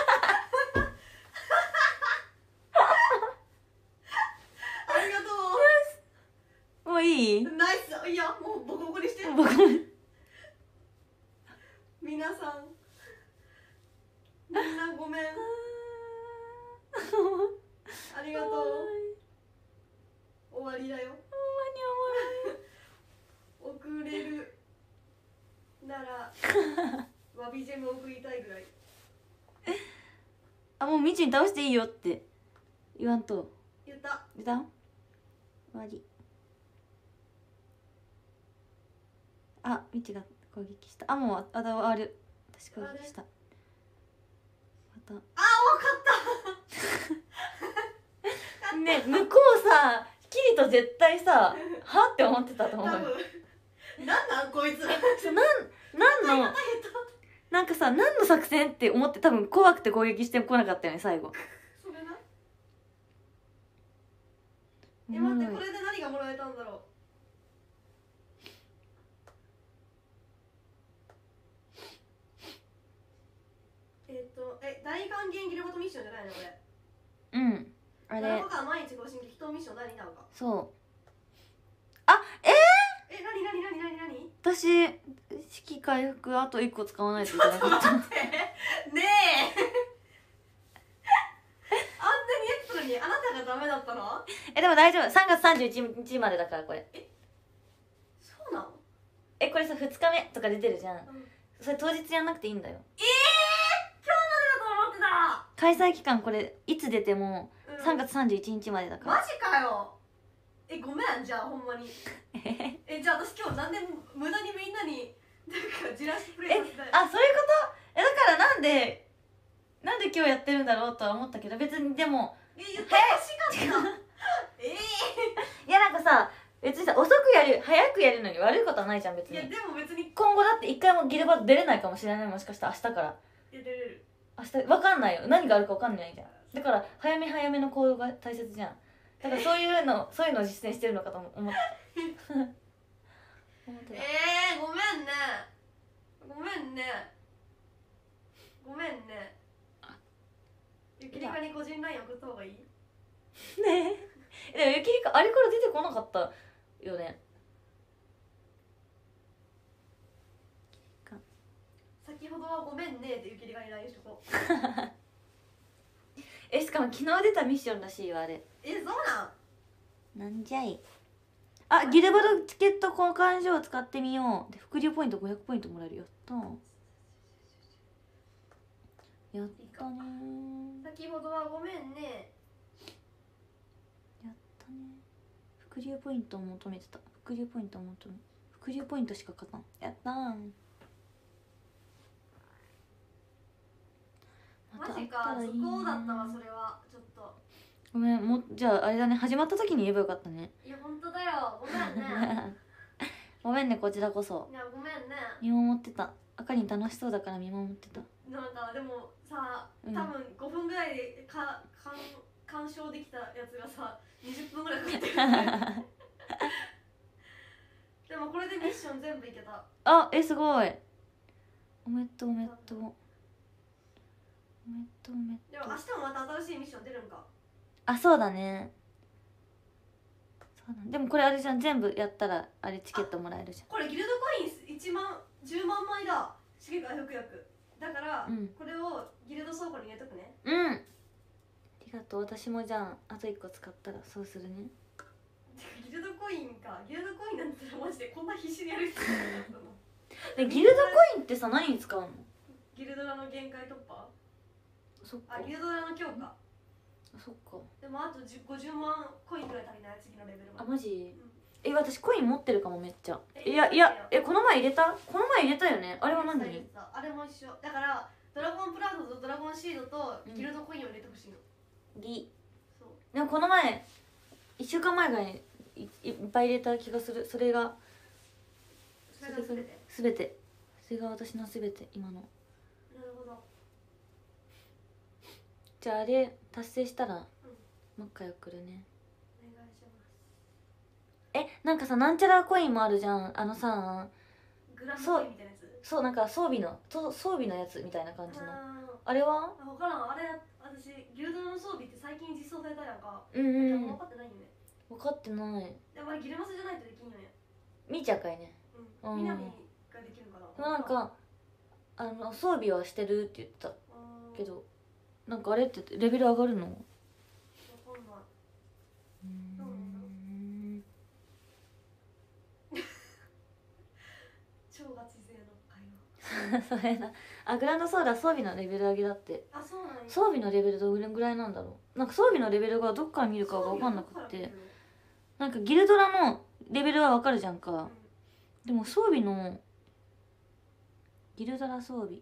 ありがとう。 もういい？ ナイス。いや、もうボコボコにして。 僕も皆さんみんなごめん。ありがとう。終わりだよ。 ほんまに送れるならわびジェム送りたいぐらい。 あ、もうみちに倒していいよって言わんと。 言った。 言った？終わり。あ、みちが攻撃した。あ、もうあだ終わる。私攻撃した。また。 あ、多かったね、向こうさ、キリト絶対さ、はって思ってたと思う。 多分なんなんこいつ。 そう、なんなんのなんかさ、何の作戦って思って多分怖くて攻撃してこなかったよね、最後。 それな。え、待って、これで何がもらえたんだろう。えっと、え、大還元ギルバトミッションじゃないのこれ。 うん、あれ。 なるほど、毎日更新激闘ミッションだいになのか。 そう。あ、ええ、なになになになになに。 私、式回復あといっこ使わないといけなかった。 ねえあんなにやったのにあなたがダメだったの？ え、でも大丈夫。さんがつさんじゅういちにちまでだからこれ。 え、そうなの？ え、これさふつかめとか出てるじゃん、 うん、 それ当日やんなくていいんだよ。 えー、今日までだと思ってた。 開催期間これいつ出てもうん、 さんがつさんじゅういちにちまでだから。 マジかよ。え、ごめん、じゃあほんまにえ、じゃあ私今日なんで無駄にみんなになんかじらしプレイさせたい。 あ、そういうこと。え、だからなんでなんで今日やってるんだろうとは思ったけど、別にでもえ、言ってほしかったえいやなんかさ、別にさ遅くやる早くやるのに悪いことはないじゃん別ー、いに。 やでも別に今後だって一回もギルバト出れないかもしれない、もしかしたら明日から。 いや出れる。 明日分かんないよ、何があるか分かんないじゃん。だから早め早めの行動が大切じゃん。だからそういうのそういうのを実践してるのかと思って思ってた。 えー、ごめんねごめんねごめんね。ゆきりかに個人ライン送った方がいい？ ねえでもゆきりかあれから出てこなかったよね。 先ほどはごめんねってゆきりかにラインしとこう。 えしかも昨日出たミッションらしいよあれ。 え、そうなん？ なんじゃい。あ、ギルバルチケット交換所を使ってみよう。で副流ポイントごひゃくポイントもらえる。やったやったねー。 先ほどはごめんね。 やったね。副流ポイントを求めてた。副流ポイントを求め副流ポイントしか勝たん。やったー。 マジか、そこだったわ。それはちょっとごめん。もじゃああれだね、始まった時に言えばよかったね。 いや本当だよ、ごめんね。 ごめんね、こちらこそ。 いやごめんね。 見守ってた。あかりん楽しそうだから見守ってた。 なんかでもさ、 うん多分ごふんぐらいでかかん鑑賞できたやつがさにじゅっぷんぐらいかかってる。でもこれでミッション全部いけた。 あ、え、すごい。おめでとうおめでとうおめでとうおめでとう。 でも明日もまた新しいミッション出るんか。 あ、そうだね。そうだね。でもこれあれじゃん、全部やったらあれチケットもらえるじゃん。 これギルドコインいちまんじゅうまん枚だ。しげが服薬だから、 うん、 これをギルド倉庫に入れとくね。 うん、ありがとう。私もじゃああといっこ使ったらそうするね。 ギルドコインか。ギルドコインなんてマジでこんな必死にやる必要なかったの。 でギルドコインってさ何に使うの？ ギルドラの限界突破。 そっか。 あ、ギルドラの強化。 あ、そっか。 でもあとごじゅうまんコインぐらい足りない。次のレベルまで。 あ、マジ？ うん、 え、私コイン持ってるかもめっちゃ。いやいや、え、この前入れた？この前入れたよね。あれは何？ あれも一緒だから、ドラゴンプラートとドラゴンシードとギルドコインを入れてほしいの。 ギ。 そう。 でもこの前いっしゅうかんまえぐらいに い, いっぱい入れた気がする。それがそれが全て。 すべて。それが私のすべて今の。 なるほど。 じゃああれ達成したら、うん、もう一回送るね。 お願いします。 え、なんかさ、なんちゃらコインもあるじゃん。あのさ、 グランドコインみたいなやつ。 そう、なんか装備の装備のやつみたいな感じの。 あ, あれは分からん。あれ私ギルドの装備って最近実装されたやんか。 うんうん、 分かってないよね。 分かってない。 でもあれギルマスじゃないとできんよね。 みーちゃんかいね。 うん、みなみができるかな。 でもなんかあの装備はしてるって言ってたけど、なんかあれってレベル上がるの？ 分かんない。うん、超ガチ勢の会話。 それな。あ、グランドソーダ装備のレベル上げだって。 あ、そうなんや。 装備のレベルどれぐらいなんだろう。なんか装備のレベルがどっから見るかが分かんなくって、なんかギルドラのレベルは分かるじゃんか、うん、でも装備のギルドラ装備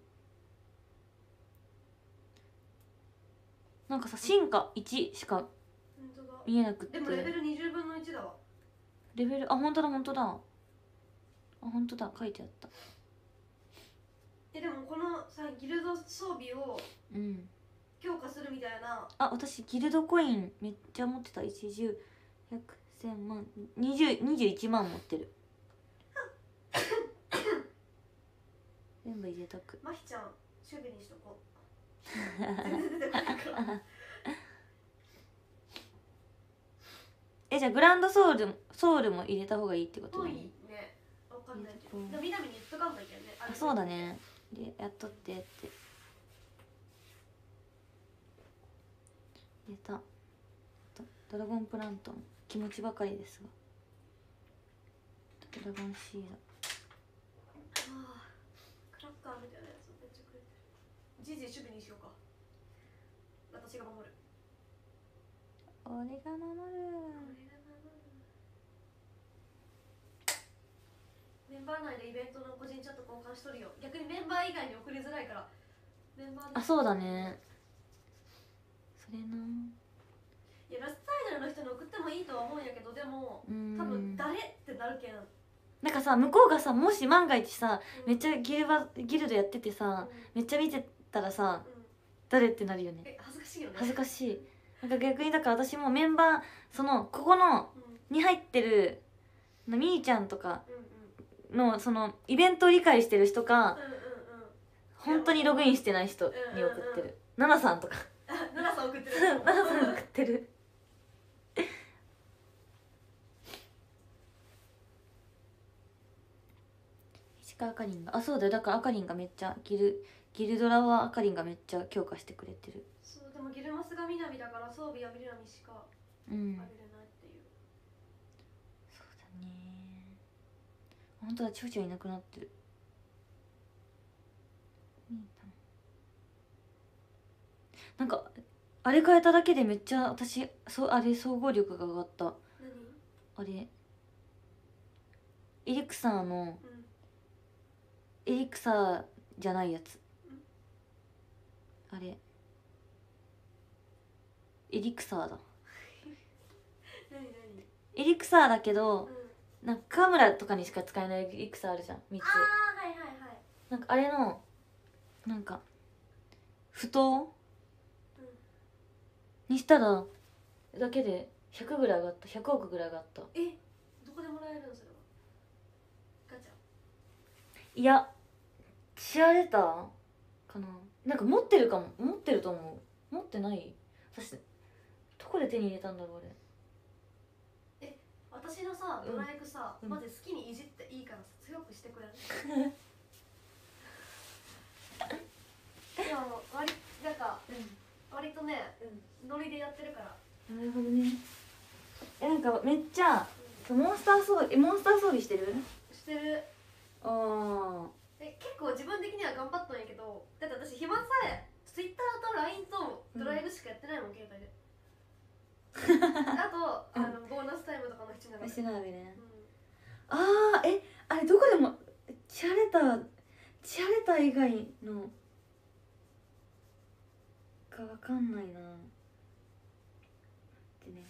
なんかさ、進化いちしか見えなくって。 でもレベルにじゅうぶんのいちだわ。 レベル、あ、本当だ本当だ。あ、本当だ、書いてあった。 え、でもこのさ、ギルド装備を強化するみたいな、 うん、あ、私ギルドコインめっちゃ持ってた。いち、じゅう、ひゃく、せんまん、にじゅう、にじゅういちまん持ってる。全部入れたく。 まひちゃん守備にしとこう。全然出てこないからえ、じゃあグランドソウルソウルも入れた方がいいってことね。 いいね。わかんないけど。でもみなみに言っとかんといけないね。 あ、そうだね。で、やっとってって。入れた。ドラゴンプラントン気持ちばかりですが。ドラゴンシード。 ああ、クラッカーみたいなやつめっちゃくれてる。じいじ守備にしようか。私が守る。 俺が守る。 メンバー内でイベントの個人チャット交換しとるよ。逆にメンバー以外に送りづらいからメンバーで。 あ、そうだね。それな。 いや、ラストアイドルの人に送ってもいいとは思うんやけど、でも多分誰ってなるけん。 なんかさ、向こうがさ、もし万が一さ、うん、めっちゃギルバギルドやっててさ、うん、めっちゃ見てたらさ、 誰ってなるよね。 え恥ずかしいよね。 恥ずかしい。なんか逆にだから私もメンバーそのここのうんに入ってるみーちゃんとかうんうんのそのイベントを理解してる人かうんうんうん。 本当にログインしてない人に送ってる。ナナさんとかあ、ナナさん送ってる。 ナナさん送ってる。石川あかりんがあそうだよ。だからあかりんがめっちゃギルギルドラはあかりんがめっちゃ強化してくれてる。 そうでもギルマスがみなみだから装備はみなみしかうんあげれないっていう。 そうだね。本当だ、ちょいちょいいなくなってる。なんかあれ変えただけでめっちゃ私そうあれ総合力が上がった。 何？ あれエリクサーのうん。 エリクサーじゃないやつ。あれエリクサーだ。 何何？ エリクサーだけどうん。 なんかカムラとかにしか使えないエリクサーあるじゃんみっつ。 ああはいはいはい。 なんかあれのなんか不当にしたらだけでひゃくぐらい上がった。ひゃくおくぐらい上がった。 え、どこでもらえるのそれは？ガチャ？ いやシアレターかな。なんか持ってるかも。持ってると思う。持ってない？私どこで手に入れたんだろうあれ。 私のさうんドラエクさ、 うんマジ好きにいじっていいからさ強くしてくれる。いやもう割なんか割とねノリでやってるから。 なるほどね。えなんかめっちゃモンスター装備えモンスター装備してる？ してる。 ああえ結構自分的には頑張ったんやけど、だって私暇さえ Twitter と ライン とドライブしかやってないもん、携帯で。あとあのボーナスタイムとかの必要なしてないね。 うああえあれどこでもチアレターチアレター以外のかわかんないな。でね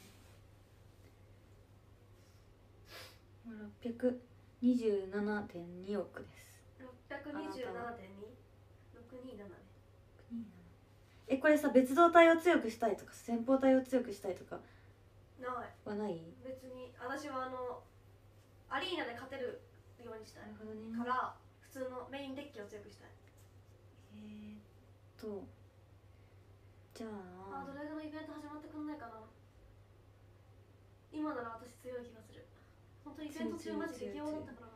ろっぴゃくにじゅうななてんにおくです。 ん。ろっぴゃくにじゅうななてんにろくにーななね。 えこれさ別動隊を強くしたいとか先方隊を強くしたいとかないはない？ 別に私はあのアリーナで勝てるようにしたいなるほどね。 から普通のメインデッキを強くしたい。 えーっとじゃああドライブのイベント始まってくんないかな。今なら私強い気がする。本当にイベント中マジ激弱だったからな。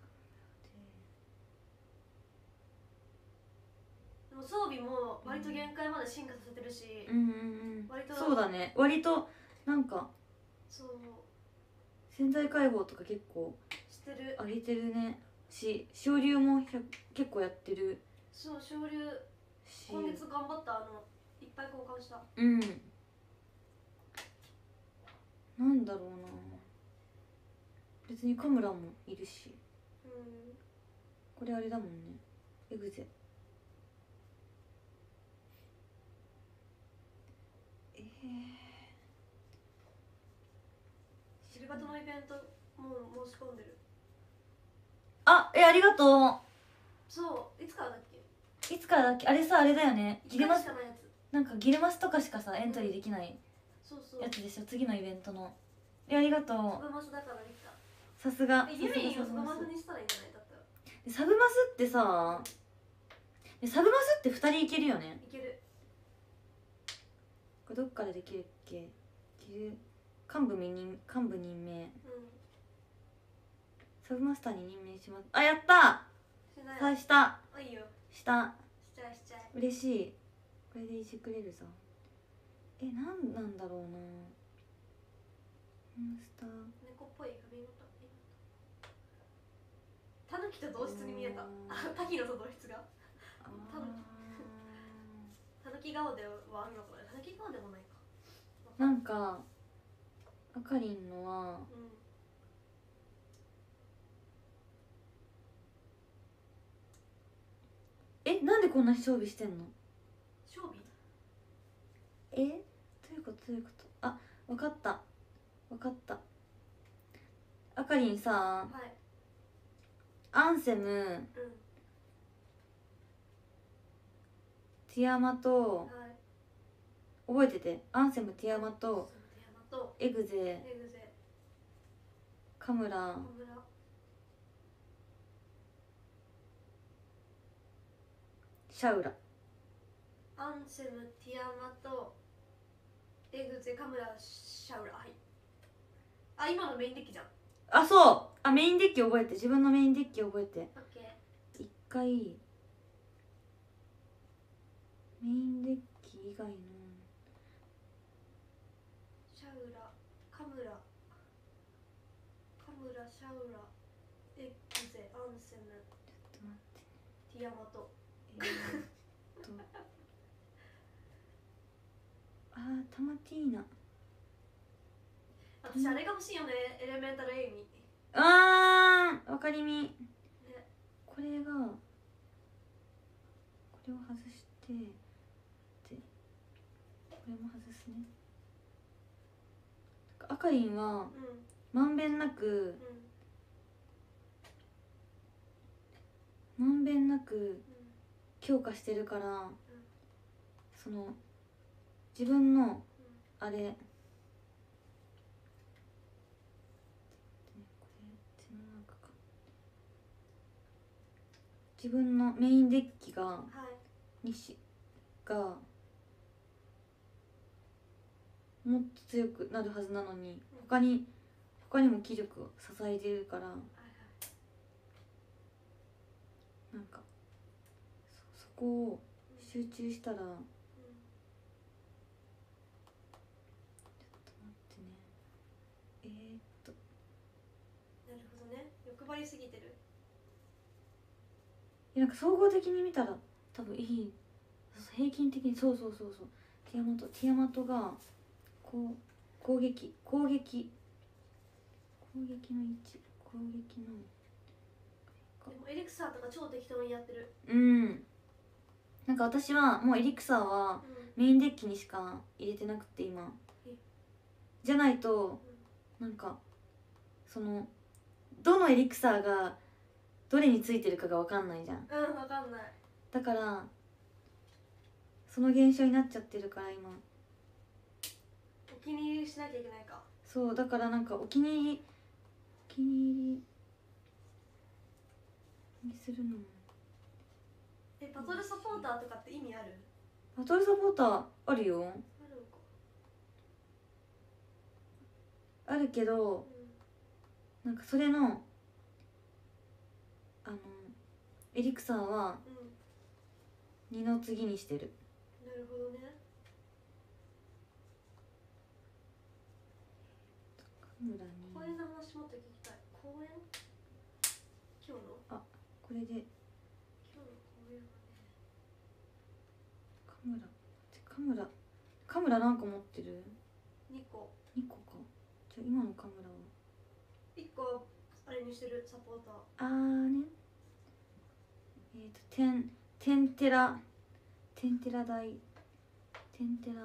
でも装備も割と限界まで進化させてるし、 うんうんうん割とそうだね。割となんかそう潜在解放とか結構してる。 上げてるねし昇竜もひゃ結構やってるそう昇竜し今月頑張った。あのいっぱい交換した。 うんなんだろうな別にカムラもいるしうんこれあれだもんねエグゼえシルバトのイベントもう申し込んでる。 あえありがとそういつからだっけ？ ういつからだっけあれさあれだよねギルマスしかないやつ。 なんかギルマスとかしかさエントリーできないそうそうやつでしょ次のイベントのえありがとサうブマスだからできた。 さすがえユミンをサブマさすがスにしたらいいんじゃない？だったらでサブマスってさでサブマスってふたりいけるよね。 いける。 これどっからできるっけギル幹部任幹部任命うんサブマスターに任命します。あやったしない。 さあしたあいいよ。 したしちゃいしちゃい。 嬉しいこれでいじくれるぞ。えなんなんだろうなモンスター猫っぽい髪型。タヌキと同質に見えた。あタキノと同質が。 あタヌキタヌキ顔ではあるのかな。タヌキ顔でもないか。 ーなんかあかりんのはうんえなんでこんなに装備してんの装備？ えどういうことどういうことあわかったわかったあかりんさはいアンセムうんティアマとはい覚えてて、アンセム、ティアマとティアマとエグゼ、 エグゼ、 カムラ、 カムラ、 シャウラ。 アンセム、ティアマとエグゼ、カムラ、シャウラ。はい。あ、今のメインデッキじゃん。 あ、そう、あ、メインデッキ覚えて、自分のメインデッキ覚えて。 オッケー。 一回メインデッキ以外のシャウラ、カムラ、カムラ、シャウラ、エグゼ、アンセム、 ちょっと待ってね、 ティアマと。 えー、っとあー、タマティーナ。 私あれが欲しいよね、エレメンタルエイミ。 あー、わかりみ。 ね、 これがこれを外してでこれも外すね。あかりんはうんまんべんなくうんまんべんなくうん強化してるから、その自分のあれ、でね、これ血の中か、自分のメインデッキがはい西がもっと強くなるはずなのに、他に他にも気力を支えてるから、 はいはいなんか そ, そこを集中したら、ちょっうんと待ってね、えー、っとなるほどね、欲張りすぎてる。 いや、なんか総合的に見たら多分いい、平均的に、そうそうそうそう、ティアマトティアマトがこう攻撃攻撃攻撃の位置、攻撃のでもエリクサーとか超適当にやってる。 うん、なんか私はもうエリクサーはうんメインデッキにしか入れてなくて今、 えじゃないとなんかそのどのエリクサーがどれについてるかが分かんないじゃん。 うん、わかんない。 だからその現象になっちゃってるから今。 お気に入りしなきゃいけないか。 そうだからなんかお気に入りお気に入りにするのも、 え、バトルサポーターとかって意味ある？ バトルサポーターあるよ、 あるのか。 あるけど、 うなんかそれのあのエリクサーはんうん、 にの次にしてる。 なるほどね。 カムラに公園の話もっと聞きたい。公園？今日の？ あ、これで今日の公園はね。 カムラカムラカムラなんか持ってる？ にこ。 にこか。じゃあ今のカムラはいっこあれにしてるサポーター。 あーね、えっ、ー、とテンテンテラテンテラ大テンテラ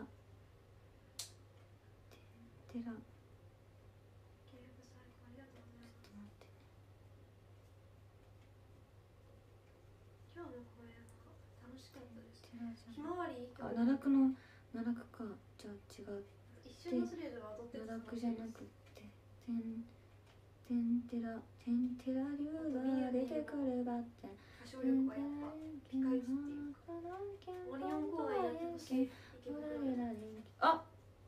テンテラ、 ゲーム最高、ありがとうございます。 ちょっと待ってね、 今日の公演は楽しかったです。 テラじひまわり。 ゃあ奈落の奈落か、じゃあ違う、 一瞬のスリルは踊って奈た。 落じゃなくてテンテンテラテンテラ竜が出てくればって歌唱力がやっぱピカイチっていうか。オリオン公園やってほしい。池袋で。 あ、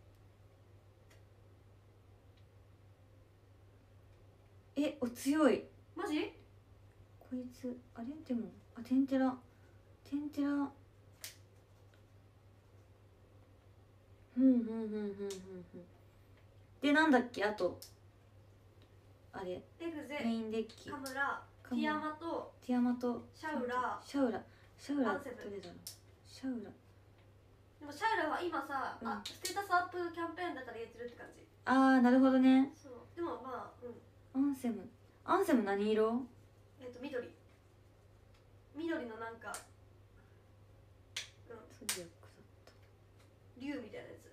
え、お強い。 マジ？ こいつあれでも、あ、テンテラテンテラ、ふんふんふんふんふんふんで、なんだっけ、あとあれエグメゼ、 インデッキ、 カムラ、 カムティアマとティアマとシャウラ。 シャウラシャウラどアンセムれだろう、シャウラ、 でもシャウラは今さ、 うんあ、ステータスアップキャンペーンだから入れてるって感じ。 あー、なるほどね。 そう。でもまあ、うん。 アンセムアンセム何色？ えっと緑。緑のなんか、うん、 ゾディアックだった。 竜みたいなやつ。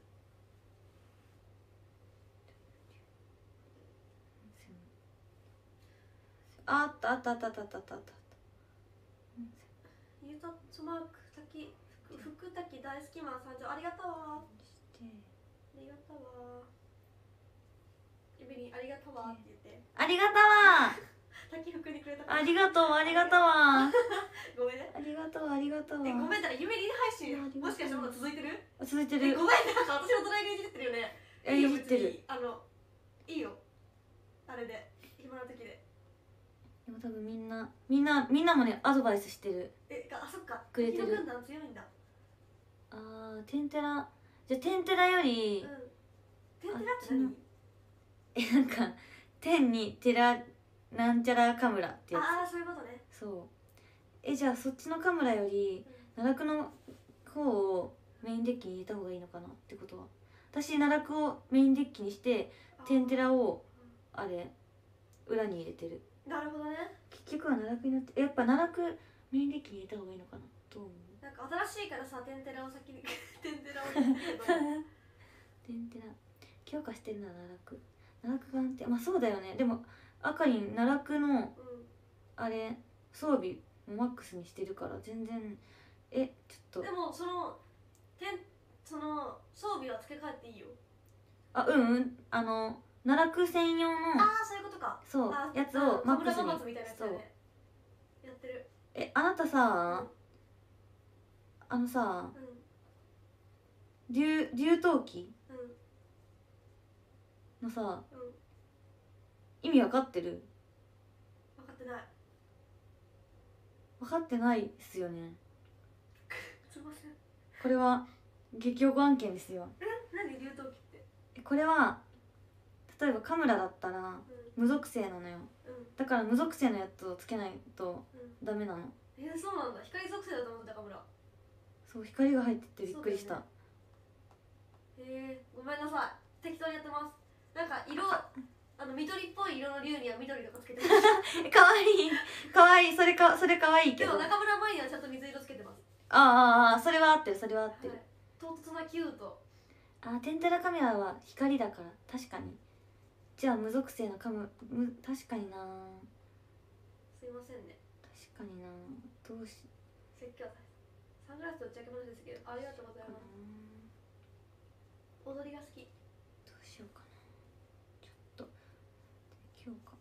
あったあったあったあったあったあった。 ユータツマーク、滝、 福滝大好きマン参上ありがとうわしてありがとうわゆめりんありがとうわって言ってありがたわ滝福にくれたありがとうありがたわごめんねありがとうありがとうえごめんだらゆめりん配信いやありがとうもしかしてまだ続いてる続いてるえごめんなんか私のドライがいじってるよねえいじってるいいよ別にあのいいよあれで暇な時ででも多分みんなみんなみんなもねアドバイスしてるえあそっかくれてる滝の軍団強いんだあーテンテラじゃあテンテラより、 うんテンテラって何えなんか天にテラなんちゃらカムラってやああそういうことねつそうえじゃあそっちのカムラより奈落の方をメインデッキに入れた方がいいのかなってことは私奈落をメインデッキにしてテンテラをあれ裏に入れてるなるほどね結局は奈落になってやっぱ奈落メインデッキに入れた方がいいのかなどう思うなんか新しいからさテンテラを先にテンテラを入れてるけどテンテラ強化してるな奈落奈落が安定まあそうだよねでもあかりん奈落のうんあれ装備もマックスにしてるから全然えちょっとでもそのてんその装備は付け替えていいよあうんうんあの奈落専用のああそういうことかそうあやつをマックスカムラガマツみにたいなやつだよねやってるえあなたさあのさうんうん竜竜闘機うんのさうん意味わかってる分かってない分かってないっすよねすいませんこれは激おこ案件ですよえ何竜闘機ってえこれは例えばカムラだったらうん無属性なのようんだから無属性のやつをつけないとうんダメなのえー、そうなんだ光属性だと思ってたカムラそう光が入っててびっくりした、 そうへえー、ごめんなさい適当にやってますなんか色あの緑っぽい色の竜には緑とかつけてますえかわいいかわいいそれかそれかわいいけどあでも中村舞にはちゃんと水色つけてますあああそれは合ってるそれは合ってる、 はい、唐突なキュートあテンテラカメラは光だから確かにじゃあ無属性のカムむ確かになすいませんね確かになどうし説教ですサングラスと打ち明け物ですけどありがとうございかなます踊りが好きどうしようかなちょっと強化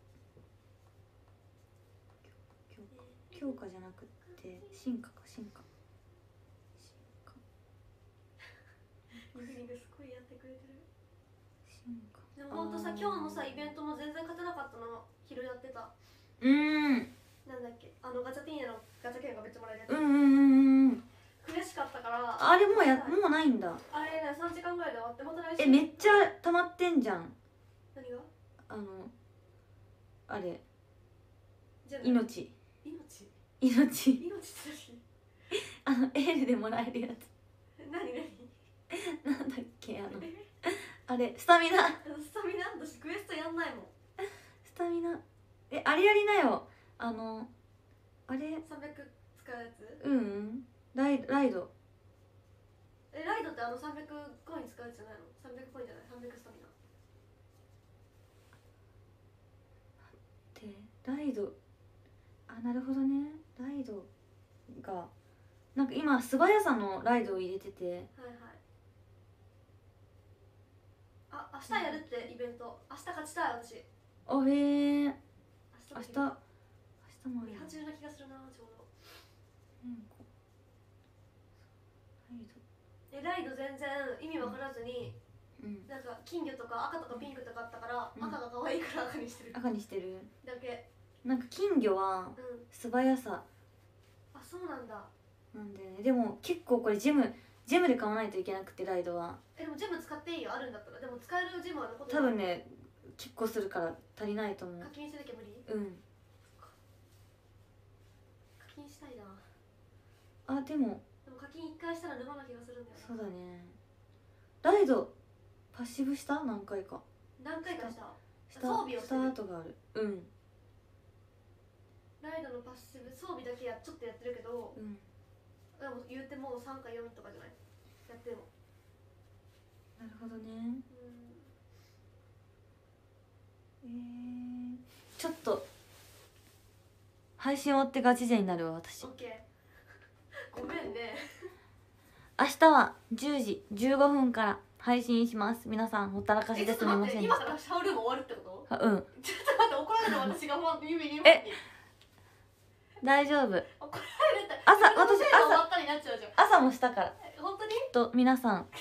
強化強化じゃなくって進化か進化進化ユーリングすごいやってくれてる進化でもほんとさ今日のさイベントも全然勝てなかったの昼やってたうーんなんだっけあのガチャピンへのガチャ券がめっちゃもらえるやつ、 うんうんうんうん悔しかったからあれもうやもうないんだあれねさんじかんぐらいで終わってまた来週えめっちゃ溜まってんじゃん何があのあれ全部命命命命ってあのエールでもらえるやつ何何何なんだっけあのえあれスタミナスタミナ私クエストやんないもんスタミナえあれやりなよあのあれさんびゃく使うやつうんうんライライドえライドってあのさんびゃくコイン使うやつじゃないのさんびゃくコインじゃないさんびゃくスタミナってライドあなるほどねライドがなんか今素早さのライドを入れててはいはいあ明日やるってイベント明日勝ちたい私あへえ明明日日の明日もある日見中な気がするなちょうどうんこライドえライド全然意味わからずに、 うんなんか金魚とか赤とかピンクとかあったから、 うん赤が可愛いから赤にしてる赤にしてるだけなんか金魚はうん素早さあそうなんだなんだよねでも結構これジムジムで買わないといけなくてライドはえでも全部使っていいよあるんだったらでも使えるジムは残って多分ね結構するから足りないと思う課金してなきゃ無理うん課金したいなあでもでも課金一回したら沼な気がするんだよなそうだねライドパッシブした何回か何回かしたした装備をしたする後があるうんライドのパッシブ装備だけやちょっとやってるけどうんでも言うてもうさんかよんとかじゃないやってもなるほどねうんえー、ちょっと配信終わってガチ勢になるわ私オッケーごめんね明日はじゅうじじゅうごふんから配信します。皆さんほったらかしえちょっとですみま待って、 せんでした。 今からシャワールーム終わるってこと？ あ、うん、 ちょっと待って、怒られた私がもう指にえ大丈夫。 怒られた。 朝自分の私せいで終わったになっちゃうじゃん。 朝もしたからえ本当に？ と皆さん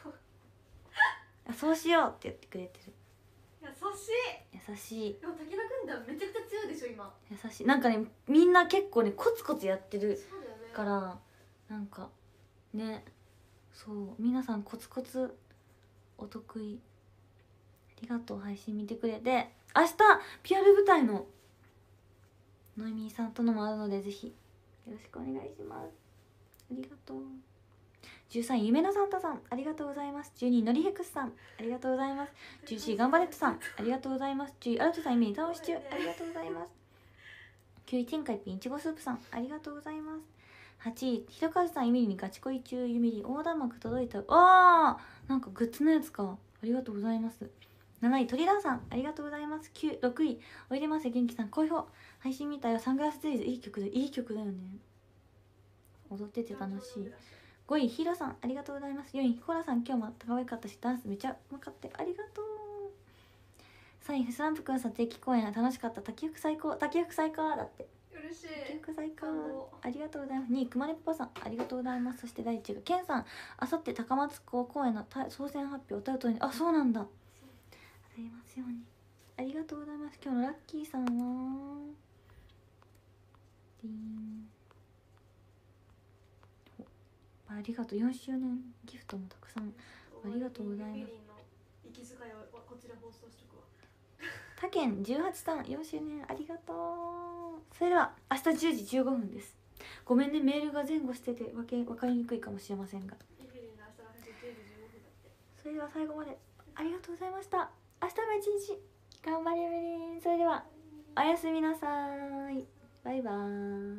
そうしようって言ってくれてる。 優しい。 優しいでも滝田軍団めちゃくちゃ強いでしょ今。 優しい。なんかねみんな結構ねコツコツやってるそうだよね。 からなんかね、そう皆さんコツコツお得意。ありがとう。配信見てくれて、明日ピアル舞台のノイミーさんとのもあるのでぜひよろしくお願いします。ありがとう。じゅうさんい夢のサンタさんありがとうございます。じゅうにいのりヘクスさんありがとうございます。じゅうよんいガンバレットさんありがとうございます。じゅういアルトさん意味に倒し中ありがとうございます。きゅうい天下一品いちごスープさんありがとうございます。はちいひとかずさん意味にガチ恋中ゆみり横断幕届いた。あーなんかグッズのやつか、ありがとうございます。なない鳥ランさんありがとうございます。きゅうろくいおいでませ元気さん好評配信みたいよ。サングラスデイズいい曲でいい曲だよね。踊ってて楽しい。ごいヒロさんありがとうございます。よんいコラさん今日も可愛かったしダンスめちゃうまかってありがとう。さんいスランプくんさ定期公演楽しかった。滝服最高滝服最高だって。 嬉しい。 滝服最高感動ありがとうございます。にいくまねっぱさんありがとうございます。そしてだいいちがケンさんあさって高松高公演の当選発表おたうとにあそうなんだ。ありますようにありがとうございます。今日のラッキーさんはディーンありがとう。よんしゅうねんギフトもたくさんありがとうございます。 息遣いをこちら放送しとくわ。 他県じゅうはちさんよんしゅうねんありがとう。それでは明日じゅうじじゅうごふんです。ごめんねメールが前後しててわけ分かりにくいかもしれませんが、それでは最後までありがとうございました。明日も一日頑張れメリン。それではおやすみなさい。バイバーイ。